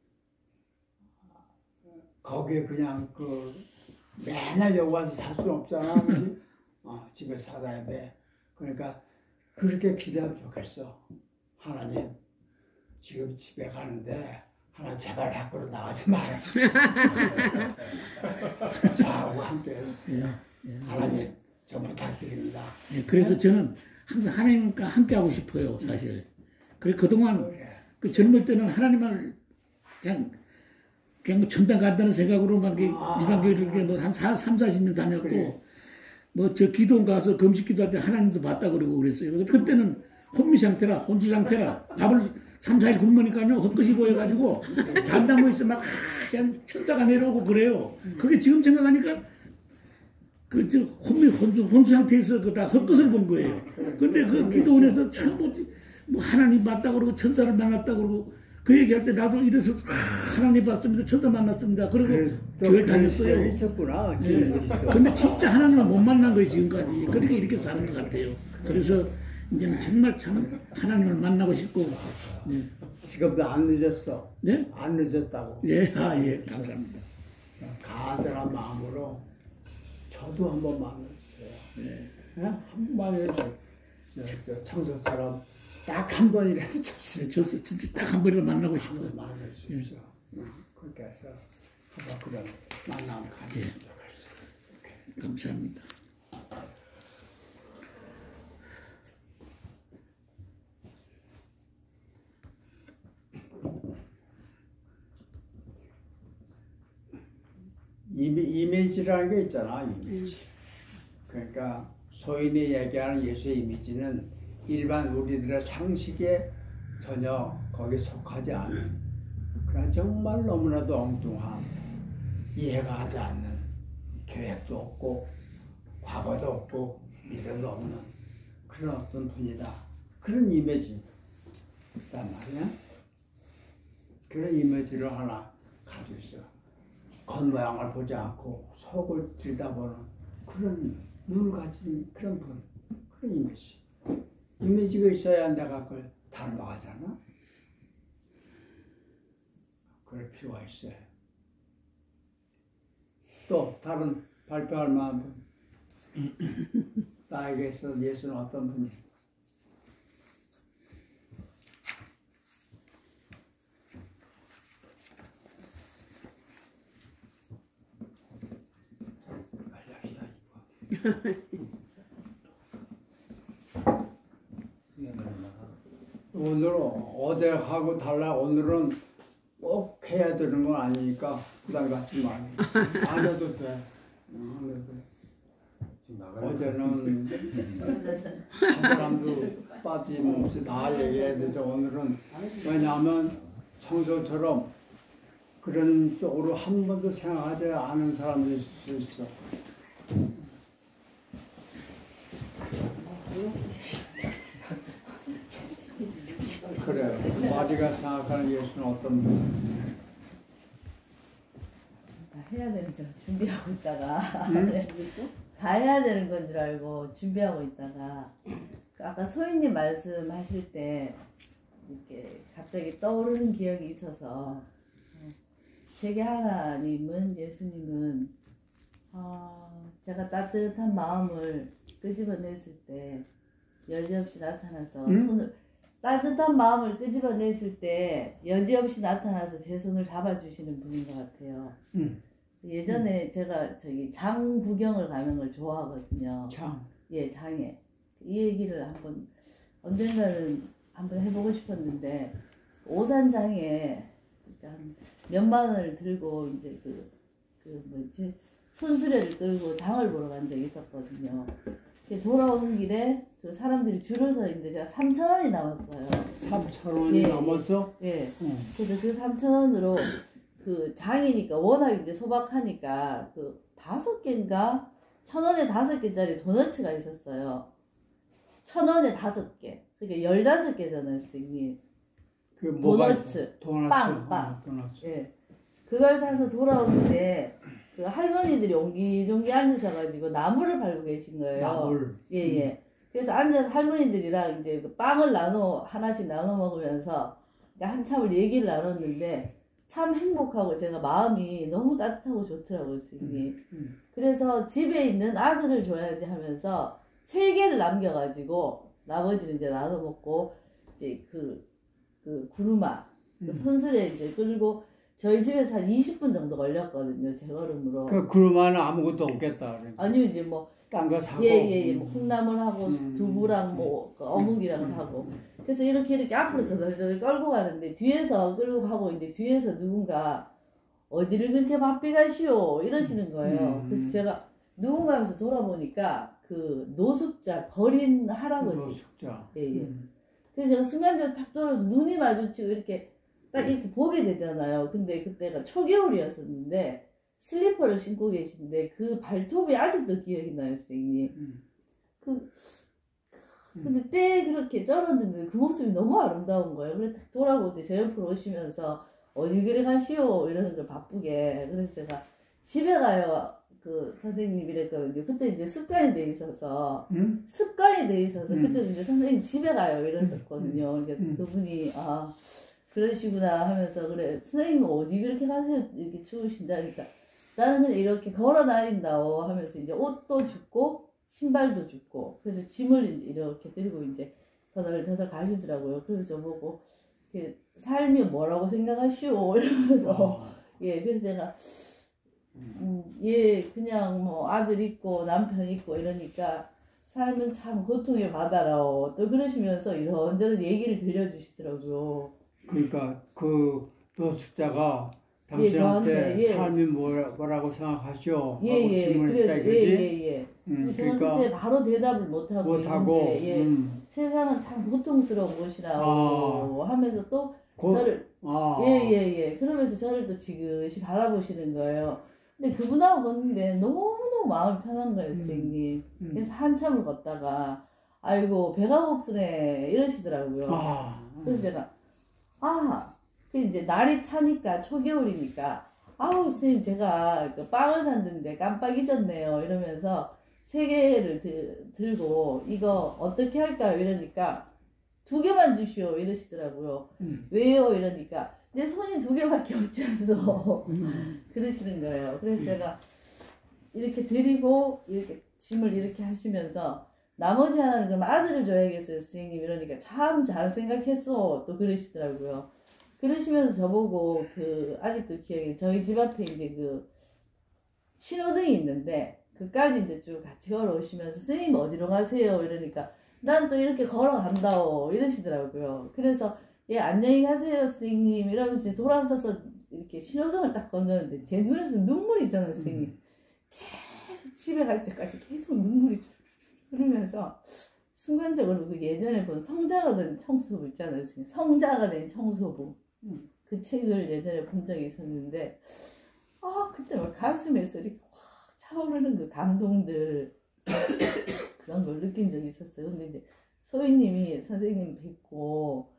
거기에 그냥 맨날 여기 와서 살 수는 없잖아. 그지? 집에서 살아야 돼. 그러니까 그렇게 기대하면 좋겠어. 하나님 지금 집에 가는데 하나님 제발 밖으로 나가지 말아주세요. 저하고 함께 해주세요. 하나님 좀 부탁드립니다. 예, 그래서 저는 항상 하나님과 함께 하고 싶어요, 사실. 그래 그동안 그 젊을 때는 하나님을 그냥 뭐 천당 간다는 생각으로만 일반교회를 이렇게 뭐한 30-40년 다녔고 그래. 뭐 저 기도원 가서 금식 기도할 때 하나님도 봤다 그러고 그랬어요. 그때는 혼미 상태라 혼수 상태라 밥을 3-4일 굶으니까요 헛것이 보여가지고 잔다고 있어 막 그냥 천사가 내려오고 그래요. 그게 지금 생각하니까 저 혼수 상태에서 다 헛것을 본 거예요. 근데 그 기도원에서 참 뭐 하나님 봤다 그러고 천사를 만났다 그러고 그 얘기할 때 나도 이래서 하나님 봤습니다. 천사 만났습니다. 그리고 교회 다녔어요. 있었구나. 예. 근데 진짜 하나님을 못 만난 거예요 지금까지. 그러니까 이렇게 사는 것 같아요. 그래서 이제는 정말 참 하나님을 만나고 싶고. 네. 지금도 안 늦었어. 네? 안 늦었다고. 예, 예, 감사합니다. 간절한 마음으로 저도 한번 만나주세요. 네. 한 번만 해주세요. 저 청소처럼 딱 한 번이라도 줬어요. 진짜 딱 한 번이라도 만나고 싶어요. 만나주십시오. 그렇게 해서 한번 그런 만남을 가졌으면 좋겠어요. 감사합니다. 이미지라는 게 있잖아, 이미지. 그러니까 소인이 얘기하는 예수의 이미지는 일반 우리들의 상식에 전혀 거기에 속하지 않은 그런 정말 너무나도 엉뚱한 이해가 가지 않는 계획도 없고 과거도 없고 미래도 없는 그런 어떤 분이다. 그런 이미지 있단 말이야. 그런 이미지를 하나 가지고 있어. 겉모양을 보지 않고 속을 들여다보는 그런 눈을 가진 그런 분, 그런 이미지. 이미지가 있어야 내가 그걸 닮아가잖아. 그럴 필요가 있어요. 또 다른 발표할 만한 분. 나에게서 예수는 어떤 분이? 오늘은 어제하고 달라. 오늘은 꼭 해야 되는 건 아니니까 부담 갖지 마. 안 해도 돼. 안 해도 돼. 어제는 한 사람도 빠짐없이 다 얘기해야 되죠. 오늘은 왜냐하면 청소처럼 그런 쪽으로 한 번도 생각하지 않은 사람들이 있을 수 있어. 그래. 마리가 생각하는 예수는 어떤 분? 다 해야 되는 줄 준비하고 있다가 다 해야 되는 건 줄 알고 준비하고 있다가 아까 소희님 말씀하실 때 이렇게 갑자기 떠오르는 기억이 있어서 제게 하나님은 예수님은 제가 따뜻한 마음을 끄집어냈을 때 여지없이 나타나서 손을 따뜻한 마음을 끄집어냈을 때 여지없이 나타나서 제 손을 잡아주시는 분인 것 같아요. 예전에 제가 저기 장 구경을 가는 걸 좋아하거든요. 장. 예, 장에. 이 얘기를 언젠가는 한번 해보고 싶었는데, 오산장에 한 몇만 원을 들고 이제 손수레를 끌고 장을 보러 간 적이 있었거든요. 돌아오는 길에 그 사람들이 줄을 서 있는데 제가 3,000원이 남았어요. 3,000원이 남았어? 예. 그래서 그 3,000원으로 그 장이니까 워낙 이제 소박하니까 그 5개인가 1,000원에 5개짜리 도너츠가 있었어요. 1,000원에 5개. 그러니까 15개잖아요, 선생님. 그 도너츠. 빵. 도너츠. 예. 그걸 사서 돌아오는데 그 할머니들이 옹기종기 앉으셔가지고 나물을 팔고 계신 거예요. 나물. 예. 그래서 앉아서 할머니들이랑 이제 그 빵을 하나씩 나눠 먹으면서 한참을 얘기를 나눴는데 참 행복하고 제가 마음이 너무 따뜻하고 좋더라고요, 선생님. 그래서 집에 있는 아들을 줘야지 하면서 3개를 남겨가지고 나머지는 이제 나눠 먹고 이제 그 구루마, 그 손수레 이제 끌고 저희 집에서 한 20분 정도 걸렸거든요, 제 걸음으로. 그 구루마는 아무것도 없겠다. 아니요, 이제 뭐 딴 거 사고. 뭐 콩나물하고 두부랑 뭐 어묵이랑 사고. 그래서 이렇게 앞으로 더덜더덜 끌고 가는데 뒤에서 끌고 가고 있는데 뒤에서 누군가 어디를 그렇게 바삐 가시오 이러시는 거예요. 그래서 제가 누군가 하면서 돌아보니까 그 노숙자 버린 할아버지. 노숙자. 예. 그래서 제가 순간적으로 탁 돌아서 눈이 마주치고 이렇게 딱 이렇게 보게 되잖아요. 근데 그때가 초겨울이었었는데 슬리퍼를 신고 계신데 그 발톱이 아직도 기억이 나요, 선생님. 근데 때 그렇게 쩔었는데 그 모습이 너무 아름다운 거예요. 그래서 딱 돌아보는데 제 옆으로 오시면서 어디 그래 가시오 이러는 걸 바쁘게. 그래서 제가 집에 가요. 그 선생님 이랬거든요. 그때 이제 습관이 돼 있어서 그때 이제 선생님 집에 가요 이랬었거든요. 그러니까 그분이 그러시구나 하면서 그래 선생님은 어디 그렇게 가세요 이렇게 추우신다 그러니까 나는 그냥 이렇게 걸어 다닌다고 하면서 이제 옷도 줍고 신발도 줍고 그래서 짐을 이렇게 들고 이제 더덜더덜 가시더라고요. 그래서 저보고 삶이 뭐라고 생각하시오 이러면서 예 그래서 제가 얘 그냥 뭐 아들 있고 남편 있고 이러니까 삶은 참 고통의 바다라고 또 그러시면서 이런저런 얘기를 들려주시더라고요. 그러니까 그 노숙자가 예, 저한테, 당신한테 예. 삶이 뭐라고 생각하시오? 하고 예예. 질문했다 그래서 이거지? 예예예. 제가 그러니까 그때 바로 대답을 못하고 있는데 예. 세상은 참 고통스러운 곳이라고 하면서 또 저를 예예예. 그러면서 저를 또 지그시 바라보시는 거예요. 근데 그분하고 걷는데 너무너무 마음이 편한 거예요, 선생님. 그래서 한참을 걷다가 아이고 배가 고프네 이러시더라고요. 그래서 제가 그 이제 날이 차니까 초겨울이니까 아우 선생님 제가 그 빵을 샀는데 깜빡 잊었네요 이러면서 3개를 들고 이거 어떻게 할까요 이러니까 2개만 주시오 이러시더라고요. 왜요 이러니까 내 손이 2개밖에 없지 않소 그러시는 거예요. 그래서 제가 이렇게 드리고 이렇게 짐을 이렇게 하시면서 나머지 하나는 그럼 아들을 줘야겠어요 선생님 이러니까 참 잘 생각했어 또 그러시더라고요. 그러시면서 저보고 아직도 기억에 저희 집 앞에 이제 그 신호등이 있는데 그까지 이제 쭉 같이 걸어오시면서 선생님 어디로 가세요 이러니까 난 또 이렇게 걸어간다오 이러시더라고요. 그래서 예 안녕히 가세요 선생님 이러면서 돌아서서 이렇게 신호등을 딱 건너는데 제 눈에서 눈물이 있잖아요 선생님. 계속 집에 갈 때까지 계속 눈물이 흐르면서 순간적으로 그 예전에 본 성자가 된 청소부 있잖아요 선생님. 성자가 된 청소부 그 책을 예전에 본 적이 있었는데 그때 막 가슴에서 이렇게 확 차오르는 그 감동들 그런 걸 느낀 적이 있었어요. 근데 이제 소희님이 선생님 뵙고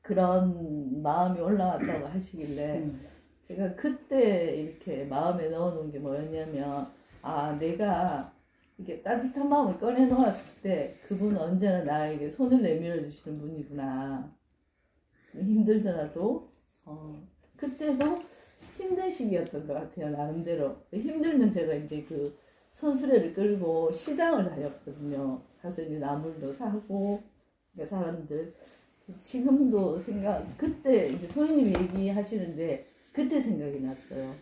그런 마음이 올라왔다고 하시길래 제가 그때 이렇게 마음에 넣어놓은 게 뭐였냐면 내가 이렇게 따뜻한 마음을 꺼내놓았을 때 그분은 언제나 나에게 손을 내밀어 주시는 분이구나. 힘들더라도 그때도 힘든 시기였던 것 같아요. 나름대로 힘들면 제가 이제 그 손수레를 끌고 시장을 다녔거든요. 가서 이제 나물도 사고 그러니까 사람들 지금도 그때 이제 소희님이 얘기하시는데 그때 생각이 났어요.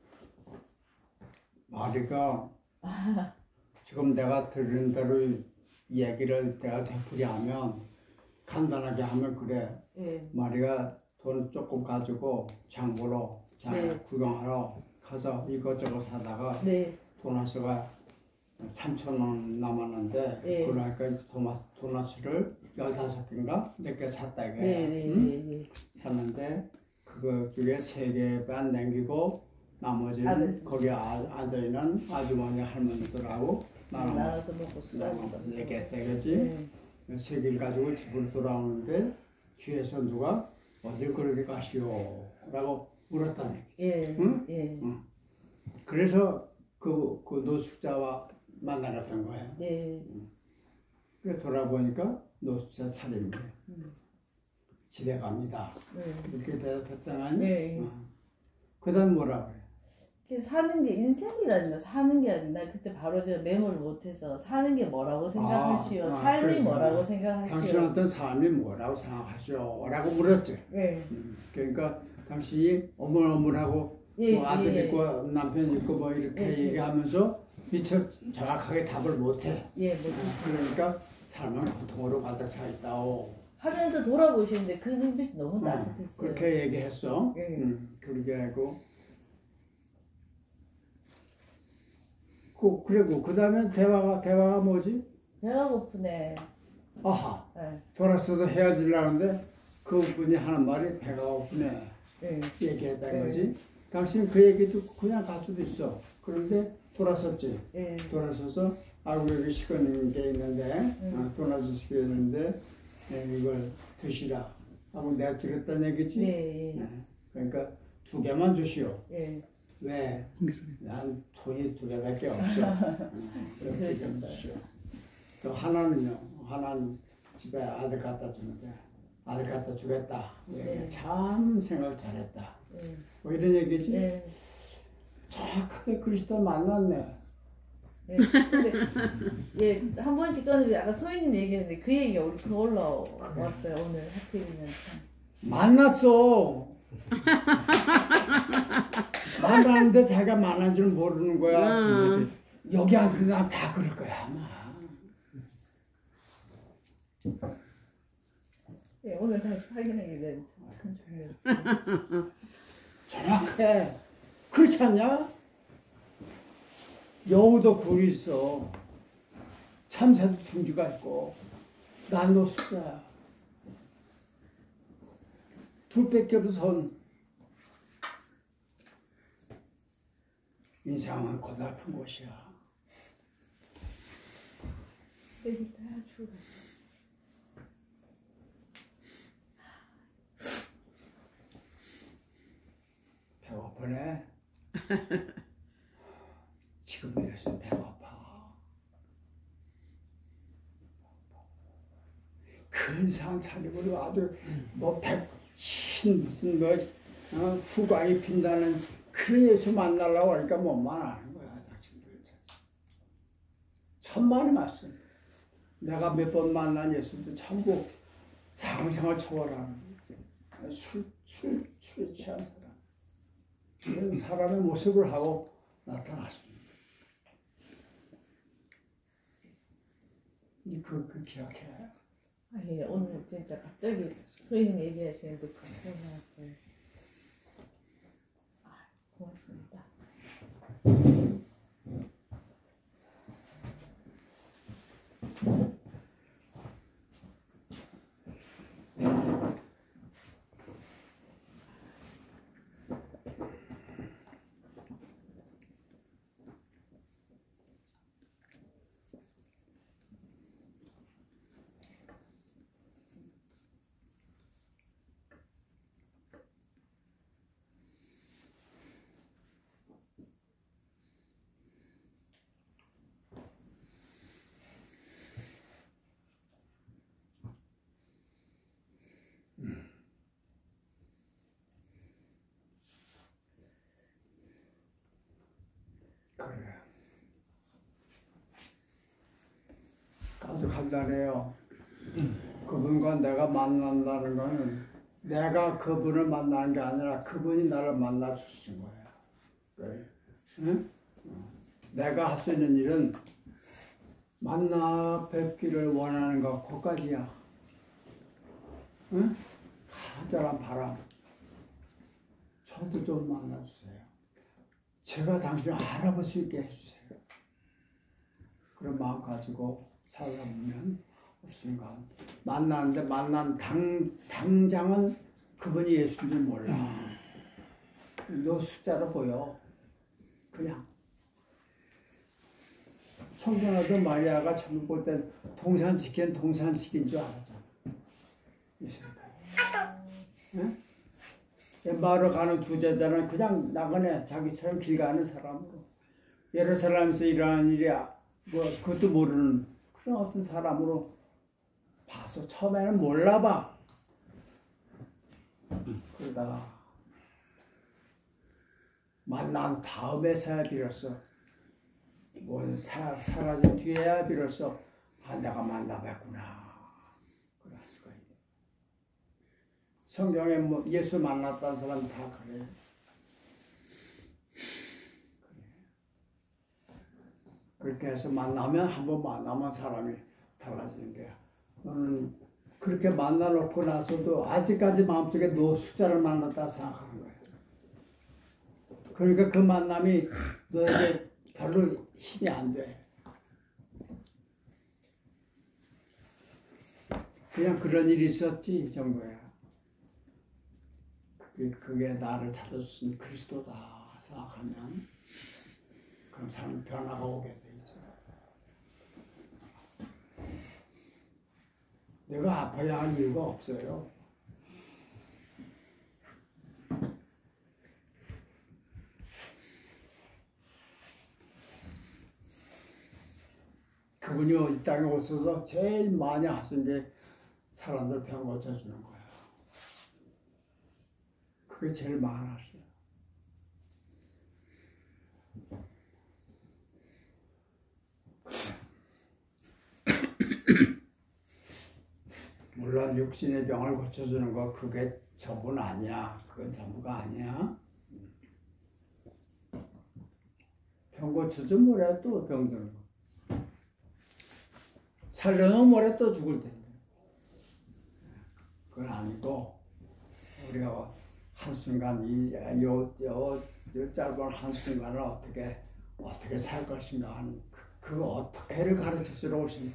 마리가 지금 내가 들은 대로 얘기를 내가 되풀이하면 간단하게 하면 그래. 네. 마리가 돈 조금 가지고 장보러 네. 구경하러 가서 이것저것 사다가 네. 도넛가 3,000원 남았는데 네. 그러니까 도넛을 15개인가 몇 개 샀다 이거야. 네. 샀는데 그거 중에 3개 반 남기고 나머지는 거기 앉아있는 아주머니 할머니들하고 나눠서 먹고 나눠서 얘기했다 이거지. 3개를 가지고 집으로 돌아오는데 뒤에서 누가 어딜 그렇게 가시오 라고 물었다는 얘기지. 응? 그래서 그 노숙자와 만나게 된 거예요. 그래서 돌아보니까 노숙자 차림이래. 집에 갑니다. 이렇게 대답했더니 그 다음 뭐라 그래? 사는 게 인생이라든가 사는 게 아니라 그때 바로 제가 메모를 못해서 사는 게 뭐라고 생각하시오? 삶이 뭐라고 생각하시오? 당신한테 삶이 뭐라고 생각하시오? 라고 물었지. 그러니까 당신이 어물어물하고 뭐 아들 있고 남편 있고 뭐 이렇게 얘기하면서 미처 정확하게 답을 못해. 그러니까 삶은 고통으로 가득 차 있다오. 하면서 돌아보시는데 그 눈빛이 너무 따뜻했어요. 그렇게 얘기했어. 그렇게 하고 그리고 그 다음에 대화가 뭐지? 배가 고프네. 돌아서서 헤어지려는데 그분이 하는 말이 배가 고프네. 얘기했다는 거지. 당신 그 얘기도 그냥 갈 수도 있어. 그런데 돌아섰지. 돌아서서 여기 식은 게 있는데 도넛을 시켰는데 이걸 드시라 하고 내가 드렸다는 얘기지. 그러니까 2개만 주시오. 왜? 난 돈이 2개밖에 없어. 그렇게 좀 주시오. 또 하나는요. 하나는 집에 아들 갖다 주는데 아들 갖다 주겠다. 참 생각 잘했다. 뭐 이런 얘기지. 정확하게 그리스도 만났네. 근데 한 번씩 꺼내서 아까 소희님 얘기했는데 그 얘기가 우리 더 올라왔어요. 오늘 하필이면 만났어. 만나는데 자기가 만난 줄 모르는 거야. 여기 앉은 사람 다 그럴 거야 아마. 예, 오늘 다시 확인하게 된 참 좋네요. 정확해. 그렇지 않냐? 여우도 굴이 있어. 참새도 둥지가 있고. 난도 숫자야. 둘밖에 없어. 인생은 고달픈 곳이야. 내일 다 죽어. 배고프네. 지금 이래서 배고파. 근상 차리고 아주 뭐 백신 무슨 뭐 후광이 핀다는 그런 예수 만나려고 하니까 못 만나는 거야. 자신들. 천만의 말씀. 내가 몇 번 만난 예수도 전부 상상을 초월하는 술에 취한 사람. 이런 사람의 모습을 하고 나타났습니다. 그 기억해. 아, 예, 오늘 진짜 갑자기 소희님 얘기하시는데 그 생각이 났어요. 아, 고맙습니다. 그래. 아주 간단해요. 그분과 내가 만난다는 거는 내가 그분을 만나는 게 아니라 그분이 나를 만나 주신 거야. 그래. 응? 내가 할 수 있는 일은 만나 뵙기를 원하는 것, 그까지야. 응? 간절한 바람. 저도 좀 만나주세요. 제가 당신을 알아볼 수 있게 해주세요. 그런 마음 가지고 살다 보면 순간 만나는데 만난 당장은 그분이 예수인 줄 몰라. 너 숫자로 보여. 그냥. 성전하도 마리아가 처음 볼 땐 동산지키는 동산지키인 줄 알았잖아. 예수님. 응? 마을을 가는 두 제자는 그냥 나그네 자기처럼 길 가는 사람으로 예루살렘에서 일어나는 일이야 뭐 그것도 모르는 그런 어떤 사람으로 봐서 처음에는 몰라봐. 그러다가 만난 다음에서야 비로소 뭐 사라진 뒤에야 비로소 아 내가 만나봤구나. 성경에 뭐 예수 만났다는 사람 다 그래. 그렇게 해서 만나면 한번 만나면 사람이 달라지는 거야. 너는 그렇게 만나놓고 나서도 아직까지 마음속에 너 숫자를 만났다 생각하는 거야. 그러니까 그 만남이 너에게 별로 힘이 안 돼. 그냥 그런 일이 있었지 이 정도야. 그게 나를 찾아주신 그리스도다 생각하면 그런 사람 변화가 오게 되죠. 내가 아파야 할 이유가 없어요. 그분이 이 땅에 오셔서 제일 많이 하신 게 사람들 병 고쳐주는 거야. 그게 제일 많았어요. 물론 정말 육신의 병을 고쳐주는 거 그게 전부는 아니야. 그건 전부가 아니야. 병 고쳐줘 뭐래 또 병드는 거. 살려놓으면 뭐래 또 죽을 텐데. 그건 아니고 우리가 한순간 요 짧은 한순간을 어떻게 살 것인가 하는 그 어떻게를 가르쳐 주러 오신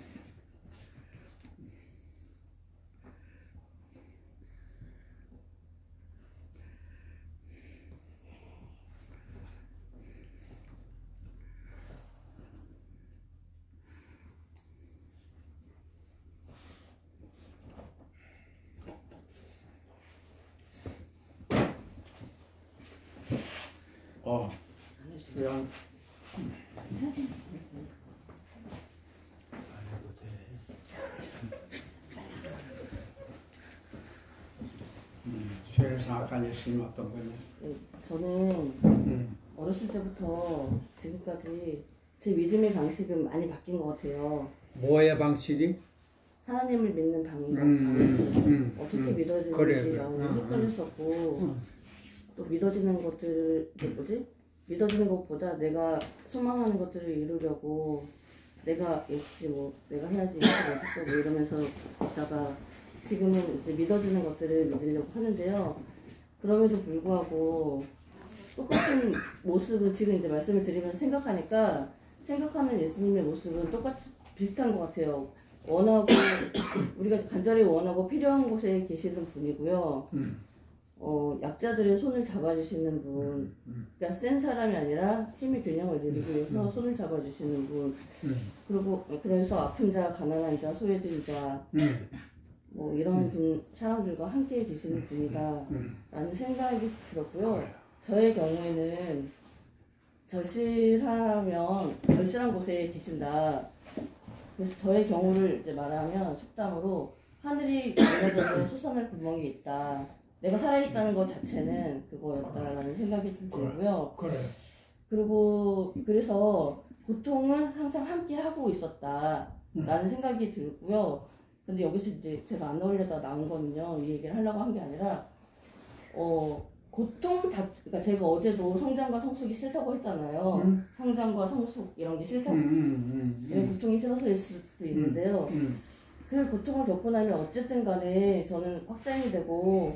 수양 수양을 생각한 예수님 어떤 분이? 네, 저는 어렸을 때부터 지금까지 제 믿음의 방식은 많이 바뀐 것 같아요. 뭐의 방식이? 하나님을 믿는 방식. 어떻게 믿어야 그래, 되는지 그래. 많이 헷갈렸었고 또 믿어지는 것들 믿어지는 것보다 내가 소망하는 것들을 이루려고 내가 예수지 뭐 내가 해야지 예수가 어딨어 뭐 이러면서 있다가 지금은 이제 믿어지는 것들을 믿으려고 하는데요. 그럼에도 불구하고 똑같은 모습을 지금 이제 말씀을 드리면서 생각하니까 생각하는 예수님의 모습은 비슷한 것 같아요. 원하고 우리가 간절히 원하고 필요한 곳에 계시는 분이고요. 약자들의 손을 잡아주시는 분, 그러니까 센 사람이 아니라 힘의 균형을 이루기 위해서 손을 잡아주시는 분, 그리고 그래서 아픈 자, 가난한 자, 소외된 자, 뭐 이런 분 사람들과 함께 계시는 분이다라는 생각이 들었고요. 저의 경우에는 절실한 곳에 계신다. 그래서 저의 경우를 이제 말하면 속담으로 하늘이 열려져도 솟아날 구멍이 있다. 내가 살아있다는 것 자체는 그거였다라는 생각이 좀 들고요. 그리고 그래서 고통을 항상 함께 하고 있었다라는 생각이 들고요. 근데 여기서 이제 제가 안 나오려다 나온 거는요. 이 얘기를 하려고 한 게 아니라 그러니까 제가 어제도 성장과 성숙이 싫다고 했잖아요. 성장과 성숙 이런 게 싫다고. 이런 고통이 싫어서일 수도 있는데요. 그 고통을 겪고 나면 어쨌든 간에 저는 확장이 되고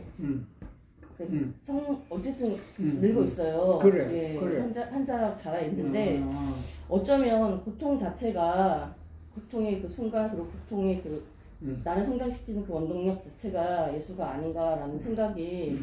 어쨌든 늙어 있어요. 그래. 한 자락 자라 있는데 어쩌면 고통 자체가 고통의 그 순간 그리고 고통의 그 나를 성장시키는 그 원동력 자체가 예수가 아닌가라는 생각이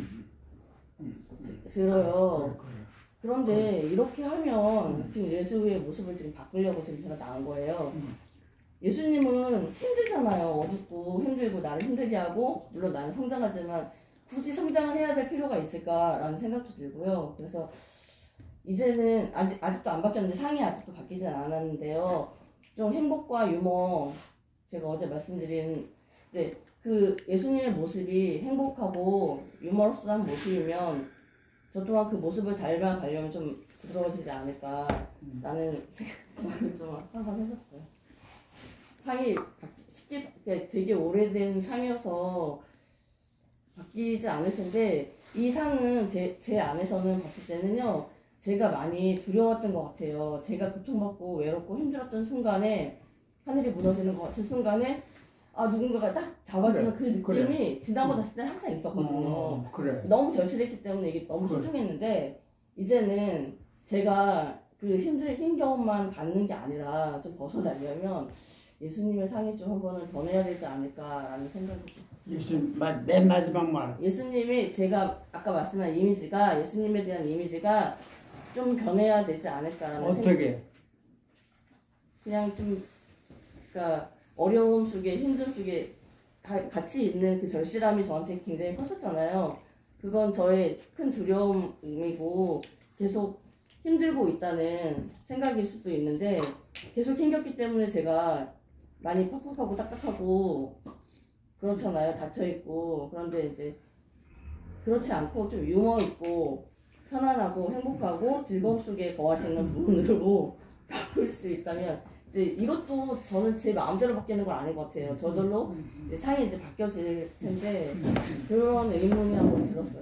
들어요. 그런데 이렇게 하면 지금 예수의 모습을 지금 바꾸려고 지금 제가 나온 거예요. 예수님은 힘들잖아요. 어둡고 힘들고 나를 힘들게 하고 물론 나는 성장하지만 굳이 성장을 해야 될 필요가 있을까라는 생각도 들고요. 그래서 이제는 아직도 안 바뀌었는데 상이 아직도 바뀌지 않았는데요. 좀 행복과 유머 제가 어제 말씀드린 이제 그 예수님의 모습이 행복하고 유머러스한 모습이면 저 또한 그 모습을 닮아가려면 좀 부드러워지지 않을까라는 생각을 좀 항상 했었어요. 상이 쉽게 되게 오래된 상이어서 바뀌지 않을 텐데 이 상은 제 안에서는 봤을 때는요 제가 많이 두려웠던 것 같아요. 제가 고통받고 외롭고 힘들었던 순간에 하늘이 무너지는 것 같은 순간에 누군가가 딱 잡아주는 그 느낌이 지나고 났을 때 항상 있었거든요. 너무 절실했기 때문에 이게 너무 소중했는데 이제는 제가 그 힘겨움만 받는 게 아니라 좀 벗어나려면 예수님의 상이 좀 한번은 변해야 되지 않을까라는 생각이 예수님 맨 마지막 말. 예수님이 제가 아까 말씀한 이미지가 예수님에 대한 이미지가 좀 변해야 되지 않을까라는 어떻게? 그냥 좀 그러니까 어려움 속에 힘듦 속에 같이 있는 그 절실함이 저한테 굉장히 컸었잖아요. 그건 저의 큰 두려움이고 계속 힘들고 있다는 생각일 수도 있는데 계속 힘겼기 때문에 제가 많이 팍팍하고 딱딱하고 그렇잖아요. 닫혀있고. 그런데 이제 그렇지 않고 좀 유머 있고 편안하고 행복하고 즐거움 속에 거하시는 분으로 바꿀 수 있다면 이제 이것도 저는 제 마음대로 바뀌는 건 아닌 것 같아요. 저절로 이제 상이 이제 바뀌어질 텐데 그런 의문이 한번 들었어요.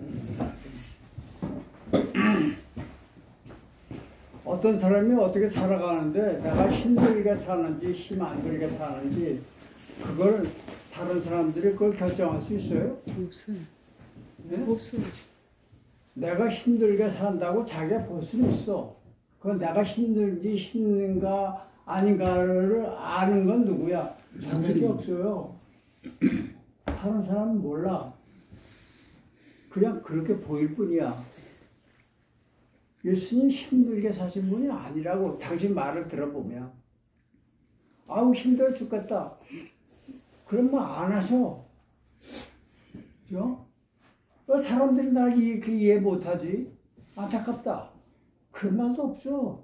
어떤 사람이 어떻게 살아가는데 내가 힘들게 사는지 힘 안 들게 사는지 그걸 다른 사람들이 그걸 결정할 수 있어요? 없어요. 네? 없어요. 내가 힘들게 산다고 자기가 볼 수는 있어. 그건 내가 힘들지 힘든가 아닌가를 아는 건 누구야? 자기밖에 없어요. 다른 사람은 몰라. 그냥 그렇게 보일 뿐이야. 예수님 힘들게 사신 분이 아니라고 당신 말을 들어보면 아우 힘들어 죽겠다. 그런 말 안 하셔. 그죠? 왜 사람들이 날 이해 못하지? 안타깝다. 그런 말도 없어.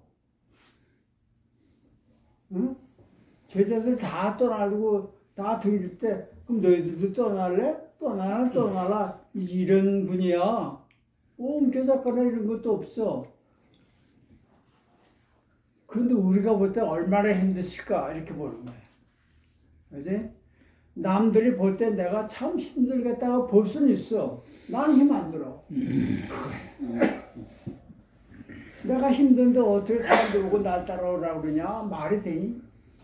응? 제자들 다 떠나고 다 들을 때 그럼 너희들도 떠날래? 떠나라. 이런 분이야. 옮겨잡거나 이런 것도 없어. 그런데 우리가 볼 때 얼마나 힘드실까 이렇게 보는 거야. 그지? 남들이 볼 때 내가 참 힘들겠다고 볼 수는 있어. 나는 힘 안 들어. 내가 힘든데 어떻게 사람들 오고 날 따라오라고 그러냐? 말이 되니?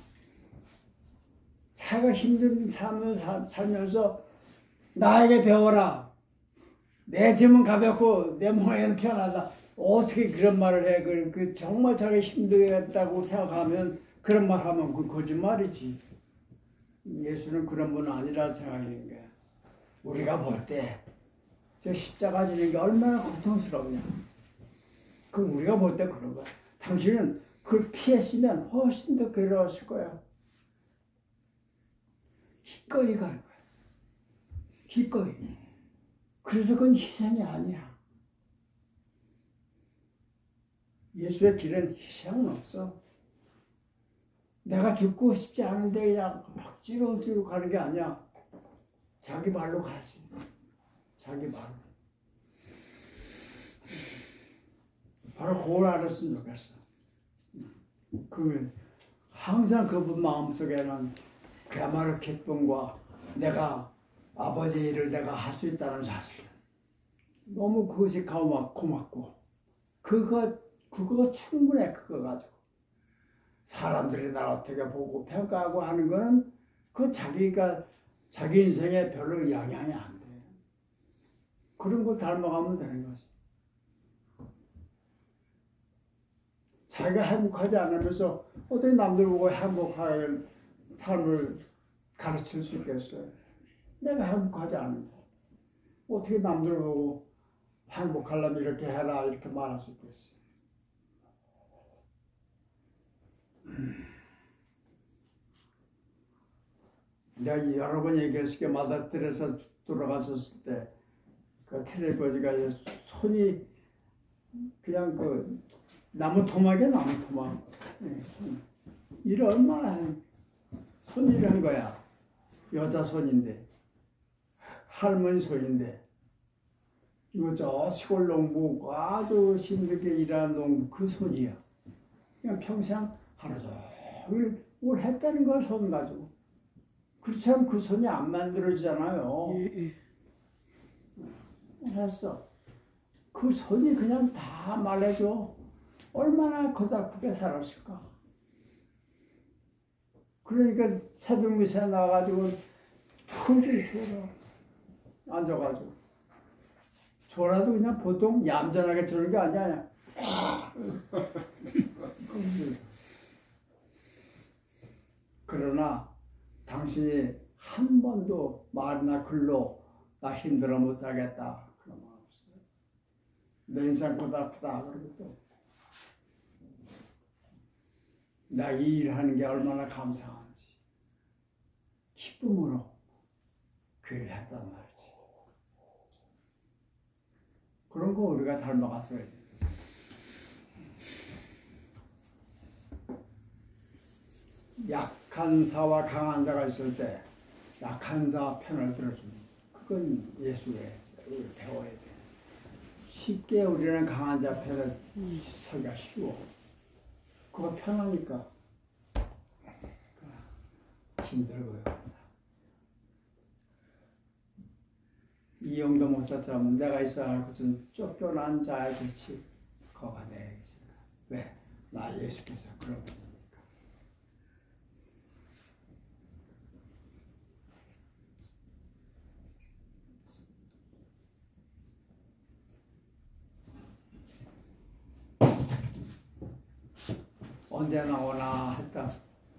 자기가 힘든 삶을 살면서 나에게 배워라. 내 짐은 가볍고 내 몸에는 편하다. 어떻게 그런 말을 해? 정말 자기 힘들겠다고 생각하면 그런 말 하면 그 거짓말이지. 예수는 그런 분은 아니라 생각하는 거야. 우리가 볼 때 저 십자가 지는 게 얼마나 고통스러우냐. 그 우리가 볼 때 그런 거야. 당신은 그걸 피했으면 훨씬 더 괴로웠을 거야. 기꺼이 갈 거야. 기꺼이. 그래서 그건 희생이 아니야. 예수의 길은 희생은 없어. 내가 죽고 싶지 않은데 그냥 막 찌렁찌렁 가는 게 아니야. 자기 발로 가지. 자기 발로. 바로 그걸 알았으면 좋겠어. 그러면 항상 그분 마음속에는 그야말로 기쁨과 내가 아버지의 일을 내가 할 수 있다는 사실. 너무 그것이 고맙고 그거 충분해. 그거 가지고 사람들이 날 어떻게 보고 평가하고 하는 거는 그 자기 인생에 별로 영향이 안 돼. 그런 거 닮아가면 되는 거지. 자기가 행복하지 않으면서 어떻게 남들 보고 행복하게 삶을 가르칠 수 있겠어요? 내가 행복하지 않은데 어떻게 남들 보고 행복하려면 이렇게 해라 이렇게 말할 수 있겠어요? 내가 여러 번 얘기했을 때 마다들에서 돌아갔었을 때 그 텔레버지가 손이 그냥 그 나무 토막이야. 나무 토막. 일을 얼마나 손일을 한 거야. 여자 손인데 할머니 손인데 이거 저 시골 농부 아주 힘들게 일하는 농부 그 손이야. 그냥 평생 하루 종일 뭘 했다는 걸 손 가지고. 그렇지 않으면 그 손이 안 만들어지잖아요. 했어. 그 손이 그냥 다 말해줘. 얼마나 고달프게 살았을까. 그러니까 새벽 미사에 나와가지고 툴을 줘라. 앉아가지고. 줘라도 그냥 보통 얌전하게 주는 게 아니야. 그러나 당신이 한 번도 말이나 글로 나 힘들어 못 살겠다. 그런 말 없어요. 내 인생 고달프다. 그러고 또 나 이 일하는 게 얼마나 감사한지 기쁨으로 그 일을 했단 말이지. 그런 거 우리가 닮아갔어야 돼. 약한 자와 강한 자가 있을 때 약한 자 편을 들어주는 그건 예수의 우리 배워야 돼. 쉽게 우리는 강한 자 편을 서기가 쉬워. 그거 편하니까. 힘들고요. 이영도 목사처럼 내가 있어야 할 것은 쫓겨난 자의 빛이 거가 되겠습니다. 왜? 나 예수께서 그런 분이니까. 언제 나오나 했다.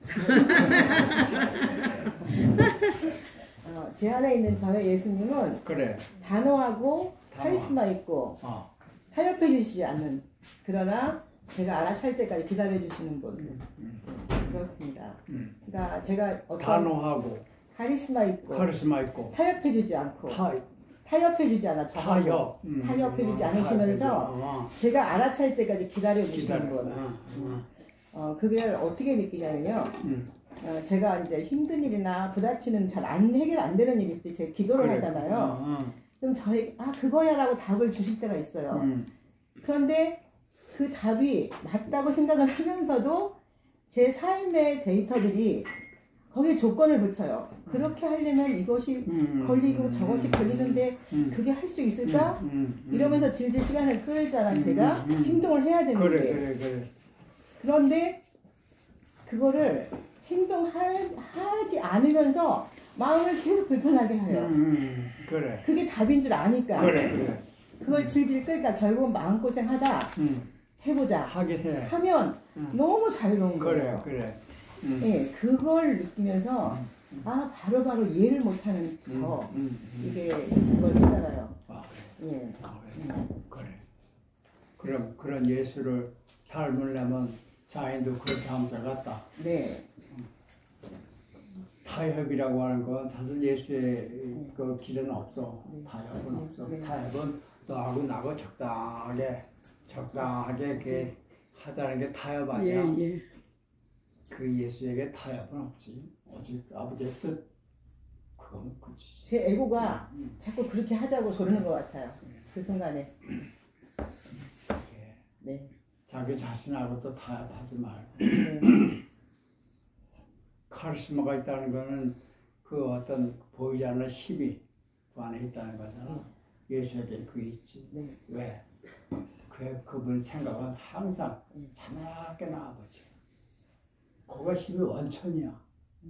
제 안에 있는 저의 예수님은 그래. 단호하고 카리스마 있고 타협해 주시지 않는, 그러나 제가 알아챌 때까지 기다려 주시는 분. 그렇습니다. 그러니까 제가 어떤 단호하고 카리스마 있고 타협해 주지 않고 타협해 주지 않아. 타협해 주지 않으시면서 제가 알아챌 때까지 기다려 주시는 분. 그게 어떻게 느끼냐면요. 제가 이제 힘든 일이나 부딪히는 잘 해결 안 되는 일이 있을 때 제가 기도를 하잖아요. 그럼 저에게 그거야라고 답을 주실 때가 있어요. 그런데 그 답이 맞다고 생각을 하면서도 제 삶의 데이터들이 거기에 조건을 붙여요. 그렇게 하려면 이것이 걸리고 저것이 걸리는데 그게 할 수 있을까? 이러면서 질질 시간을 끌잖아. 제가 행동을 해야 되는데. 그래. 그런데 그거를 행동하지 않으면서 마음을 계속 불편하게 해요. 그래. 그게 답인 줄 아니까. 그래. 그걸 질질 끌다 결국은 마음고생하다 해보자. 하긴 해. 하면 너무 자유로운 거예요. 그래. 예, 그걸 느끼면서 바로바로 이해를 못하는 이게 그걸 깨달아요. 그래. 예. 그래. 그럼 그런 예수를 닮으려면 자인도 그렇게 하면 되겠다. 네. 타협이라고 하는 건 사실 예수의 그 길은 없어. 타협은 없어. 타협은 너하고 나하고 적당하게 이렇게 하자는 게 타협 아니야. 예. 그 예수에게 타협은 없지. 오직 아버지의 뜻. 그건 그지. 제 에고가 자꾸 그렇게 하자고 조르는 것 같아요. 그 순간에. 네. 자기 자신하고 또 타협하지 말고. 네. 카리스마가 있다는 거는 그 어떤 보이지 않는 힘이 그 안에 있다는 거잖아. 예수에게 그게 있지. 네. 왜? 그분 생각은 항상 자나깨나 아버지. 그가 힘이 원천이야.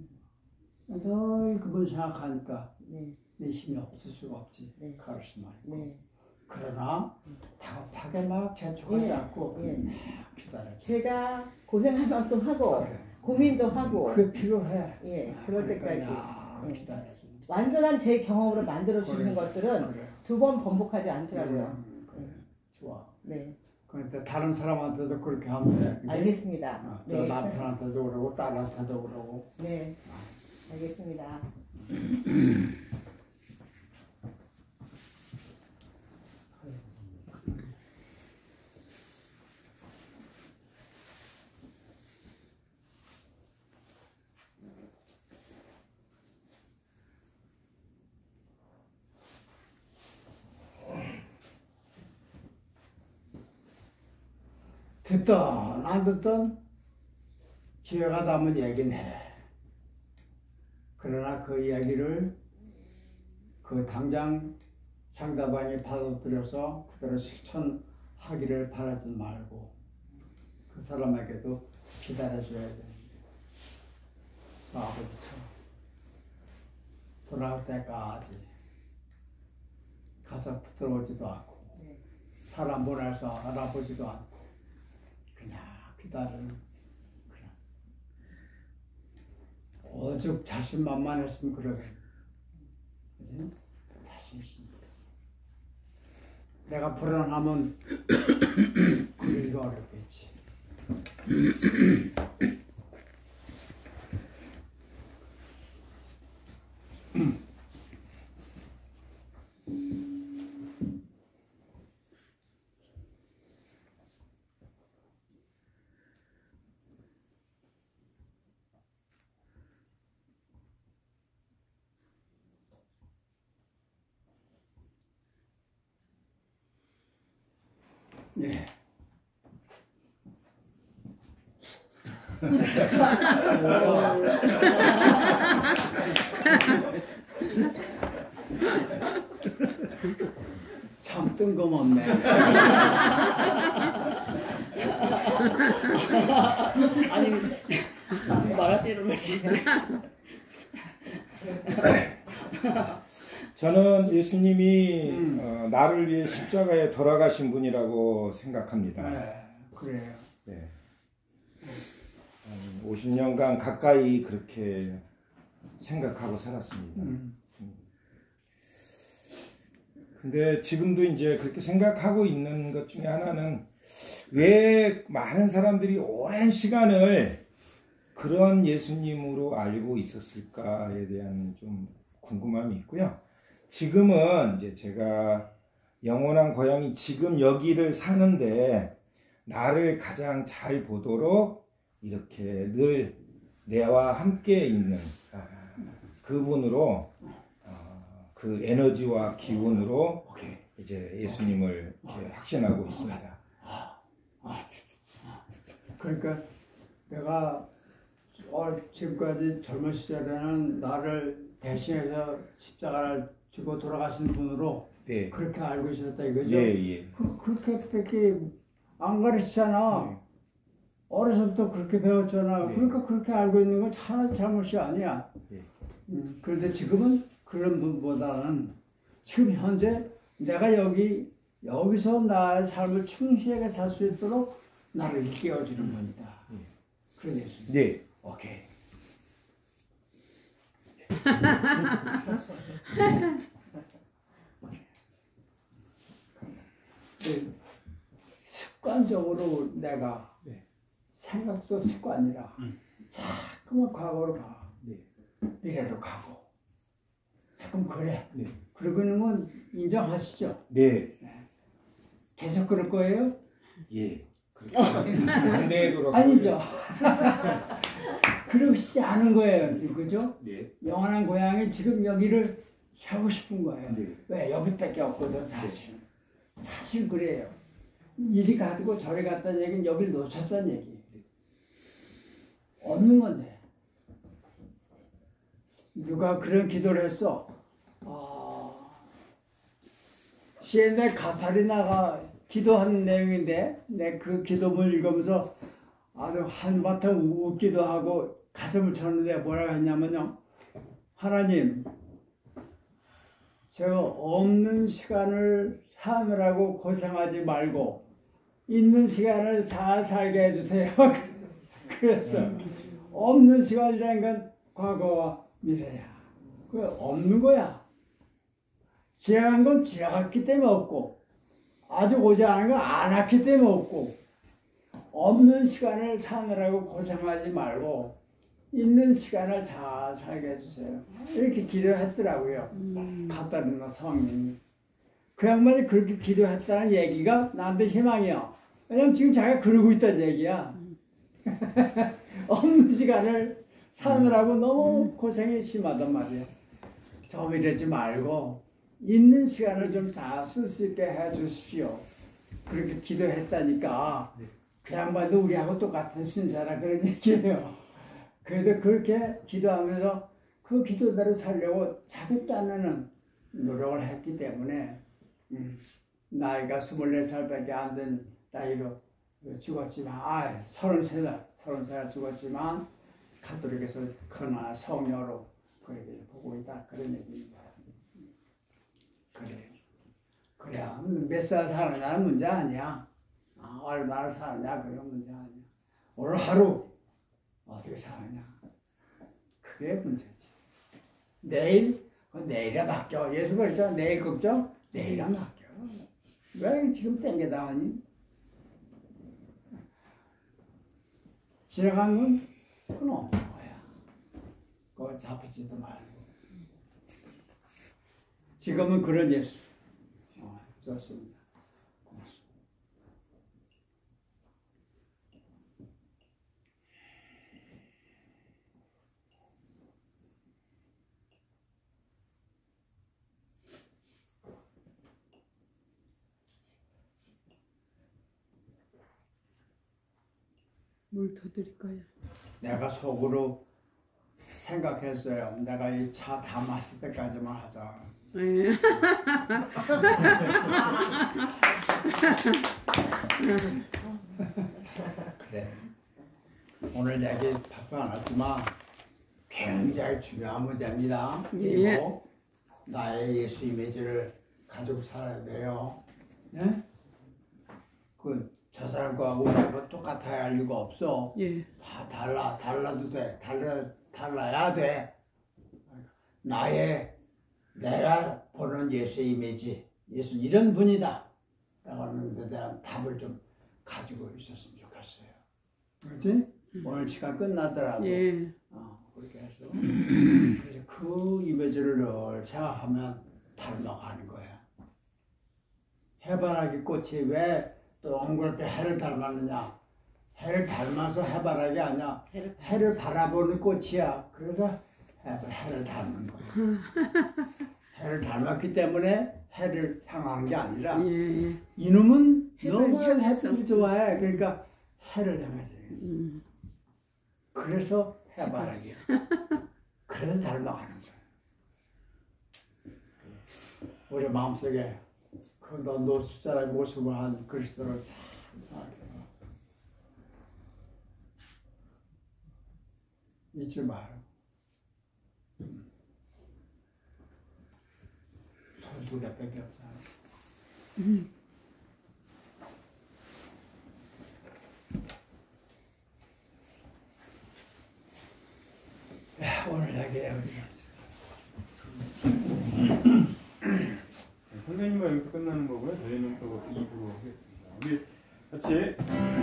늘 그분 생각하니까 내 힘이 없을 수가 없지. 카리스마 있고. 그러나 다급하게 막 재촉하지 않고 기다려. 제가 고생할 만큼 하고 고민도 하고 그게 필요해. 예, 그럴 때까지 기다려줘. 완전한 제 경험으로 만들어 주시는 것들은 두 번 번복하지 않더라고요. 좋아. 네. 그런데 다른 사람한테도 그렇게 하면 돼. 그치? 알겠습니다. 저 남편한테도 그러고 딸한테도 그러고. 네. 알겠습니다. 듣던 안 듣던 기회가 닿으면 얘기는 해. 그러나 그 이야기를 그 당장 장다방에 받아들여서 그대로 실천하기를 바라지 말고 그 사람에게도 기다려줘야 돼. 저 아버지처럼 돌아올 때까지 가서 붙들어오지도 않고 사람 보내서 알아보지도 않고 그냥 기다리는 그냥 오죽 자신만만했으면 그러겠네. 그지? 자신있으니까. 내가 불안하면 그러기가 어렵겠지. 예. 뜬금없네. 아니 말할대로 말지. 저는 예수님이 나를 위해 십자가에 돌아가신 분이라고 생각합니다. 네, 그래요. 네. 50년간 가까이 그렇게 생각하고 살았습니다. 근데 지금도 이제 그렇게 생각하고 있는 것 중에 하나는 왜 많은 사람들이 오랜 시간을 그런 예수님으로 알고 있었을까에 대한 좀 궁금함이 있고요. 지금은 이제 제가 영원한 고향이 지금 여기를 사는데 나를 가장 잘 보도록 이렇게 늘 내와 함께 있는 그분으로 그 에너지와 기운으로 이제 예수님을 이렇게 확신하고 있습니다. 그러니까 내가 지금까지 젊은 시절에는 나를 대신해서 십자가를 지고 돌아가신 분으로 네. 그렇게 알고 있었다 이거죠? 예. 그렇게 안 가르치잖아. 네. 어려서부터 그렇게 배웠잖아. 네. 그러니까 그렇게 알고 있는 건 하나 잘못이 아니야. 네. 그런데 지금은 그런 분보다는 지금 현재 내가 여기서 나의 삶을 충실하게 살 수 있도록 나를 일깨워주는 겁니다. 그런 예수. 네. 오케이. 습관적으로 내가 생각도 습관이라 자꾸만 과거로 가. 미래로 가고. 자꾸 그래. 그러고 있는 건 인정하시죠? 네. 계속 그럴 거예요? 예. 반대로 아니죠. 그러고 싶지 않은 거예요. 그죠? 네. 영원한 고향이 지금 여기를 하고 싶은 거예요. 네. 왜? 여기밖에 없거든, 사실. 사실 그래요. 이리 가고 저리 갔다는 얘기는 여기를 놓쳤다는 얘기. 없는 건데. 누가 그런 기도를 했어? 시엔데 카타리나가 기도하는 내용인데, 내 그 기도문을 읽으면서 아주 한바탕 웃기도 하고 가슴을 쳤는데 뭐라고 했냐면요. 하나님, 제가 없는 시간을 사느라고 고생하지 말고 있는 시간을 잘 살게 해주세요. 그랬어. 없는 시간이라는 건 과거와 미래야. 그 없는 거야. 지나간 건 지나갔기 때문에 없고 아직 오지 않은 건 안 왔기 때문에 없고 없는 시간을 사느라고 고생하지 말고 있는 시간을 잘 살게 해주세요. 이렇게 기도했더라고요. 카타르나 성인이. 그 양반이 그렇게 기도했다는 얘기가 나한테 희망이야. 왜냐면 지금 자기가 그러고 있다는 얘기야. 없는 시간을 사느라고 너무 고생이 심하단 말이야. 좀 이러지 말고 있는 시간을 좀 잘 쓸 수 있게 해 주십시오. 그렇게 기도했다니까 그 양반도 우리하고 똑같은 신사라 그런 얘기예요. 그래도 그렇게 기도하면서 그 기도대로 살려고 자기 딴에는 노력을 했기 때문에 나이가 24살밖에 안 된 나이로 죽었지만 33살 죽었지만 가톨릭에서 그러나 성녀로 그렇게 보고 있다 그런 얘기입니다. 그래야 몇 살 사느냐는 문제 아니야. 얼마나 사느냐 그런 문제 아니야. 오늘 하루 어떻게 사느냐 그게 문제지. 내일에 맡겨. 예수가 그랬잖아. 내일 걱정 내일에 맡겨. 왜 지금 땡겨다 하니? 지나간 건 그건 없는 거야. 그거 잡히지도 말고. 지금은 그런 예수. 좋습니다. 고맙습니다. 뭘 더 드릴까요? 내가 속으로 생각했어요. 내가 이 차 다 마실 때까지만 하자. 예. 그래. 오늘 얘기 바쁘 안 왔지만 굉장히 중요한 문제입니다. 예. 그리고 나의 예수 이미지를 가지고 살아야 돼요. 네? 저 사람과 우리하고 똑같아야 할 이유가 없어. 예. 다 달라도 돼. 달라야 돼. 내가 보는 예수의 이미지, 예수 이런 분이다. 라고 하는 데 대한 답을 좀 가지고 있었으면 좋겠어요. 그렇지? 오늘 시간 끝나더라도. 예. 그렇게 해서. 그래서 그 이미지를 늘 생각하면 닮아가는 거야. 해바라기 꽃이 왜 동그랗게 해를 닮았느냐? 해를 닮아서 해바라기 아니야. 해를 바라보는 꽃이야. 그래서 해를 닮은 거야. 해를 닮았기 때문에 해를 향하는 게 아니라 이놈은 너무 햇빛을 좋아해. 그러니까 해를 향하지. 그래서 해바라기야. 그래서 닮아가는 거야. 우리 마음속에 그 노숙자의 모습을 한 그리스도를 잘 생각해봐. 잊지 마라. 손 두 개밖에 없잖아. 오늘 얘기 여기서 선생님과 여기서 끝나는 거고요. 저희는 또 2부로 하겠습니다. 우리 같이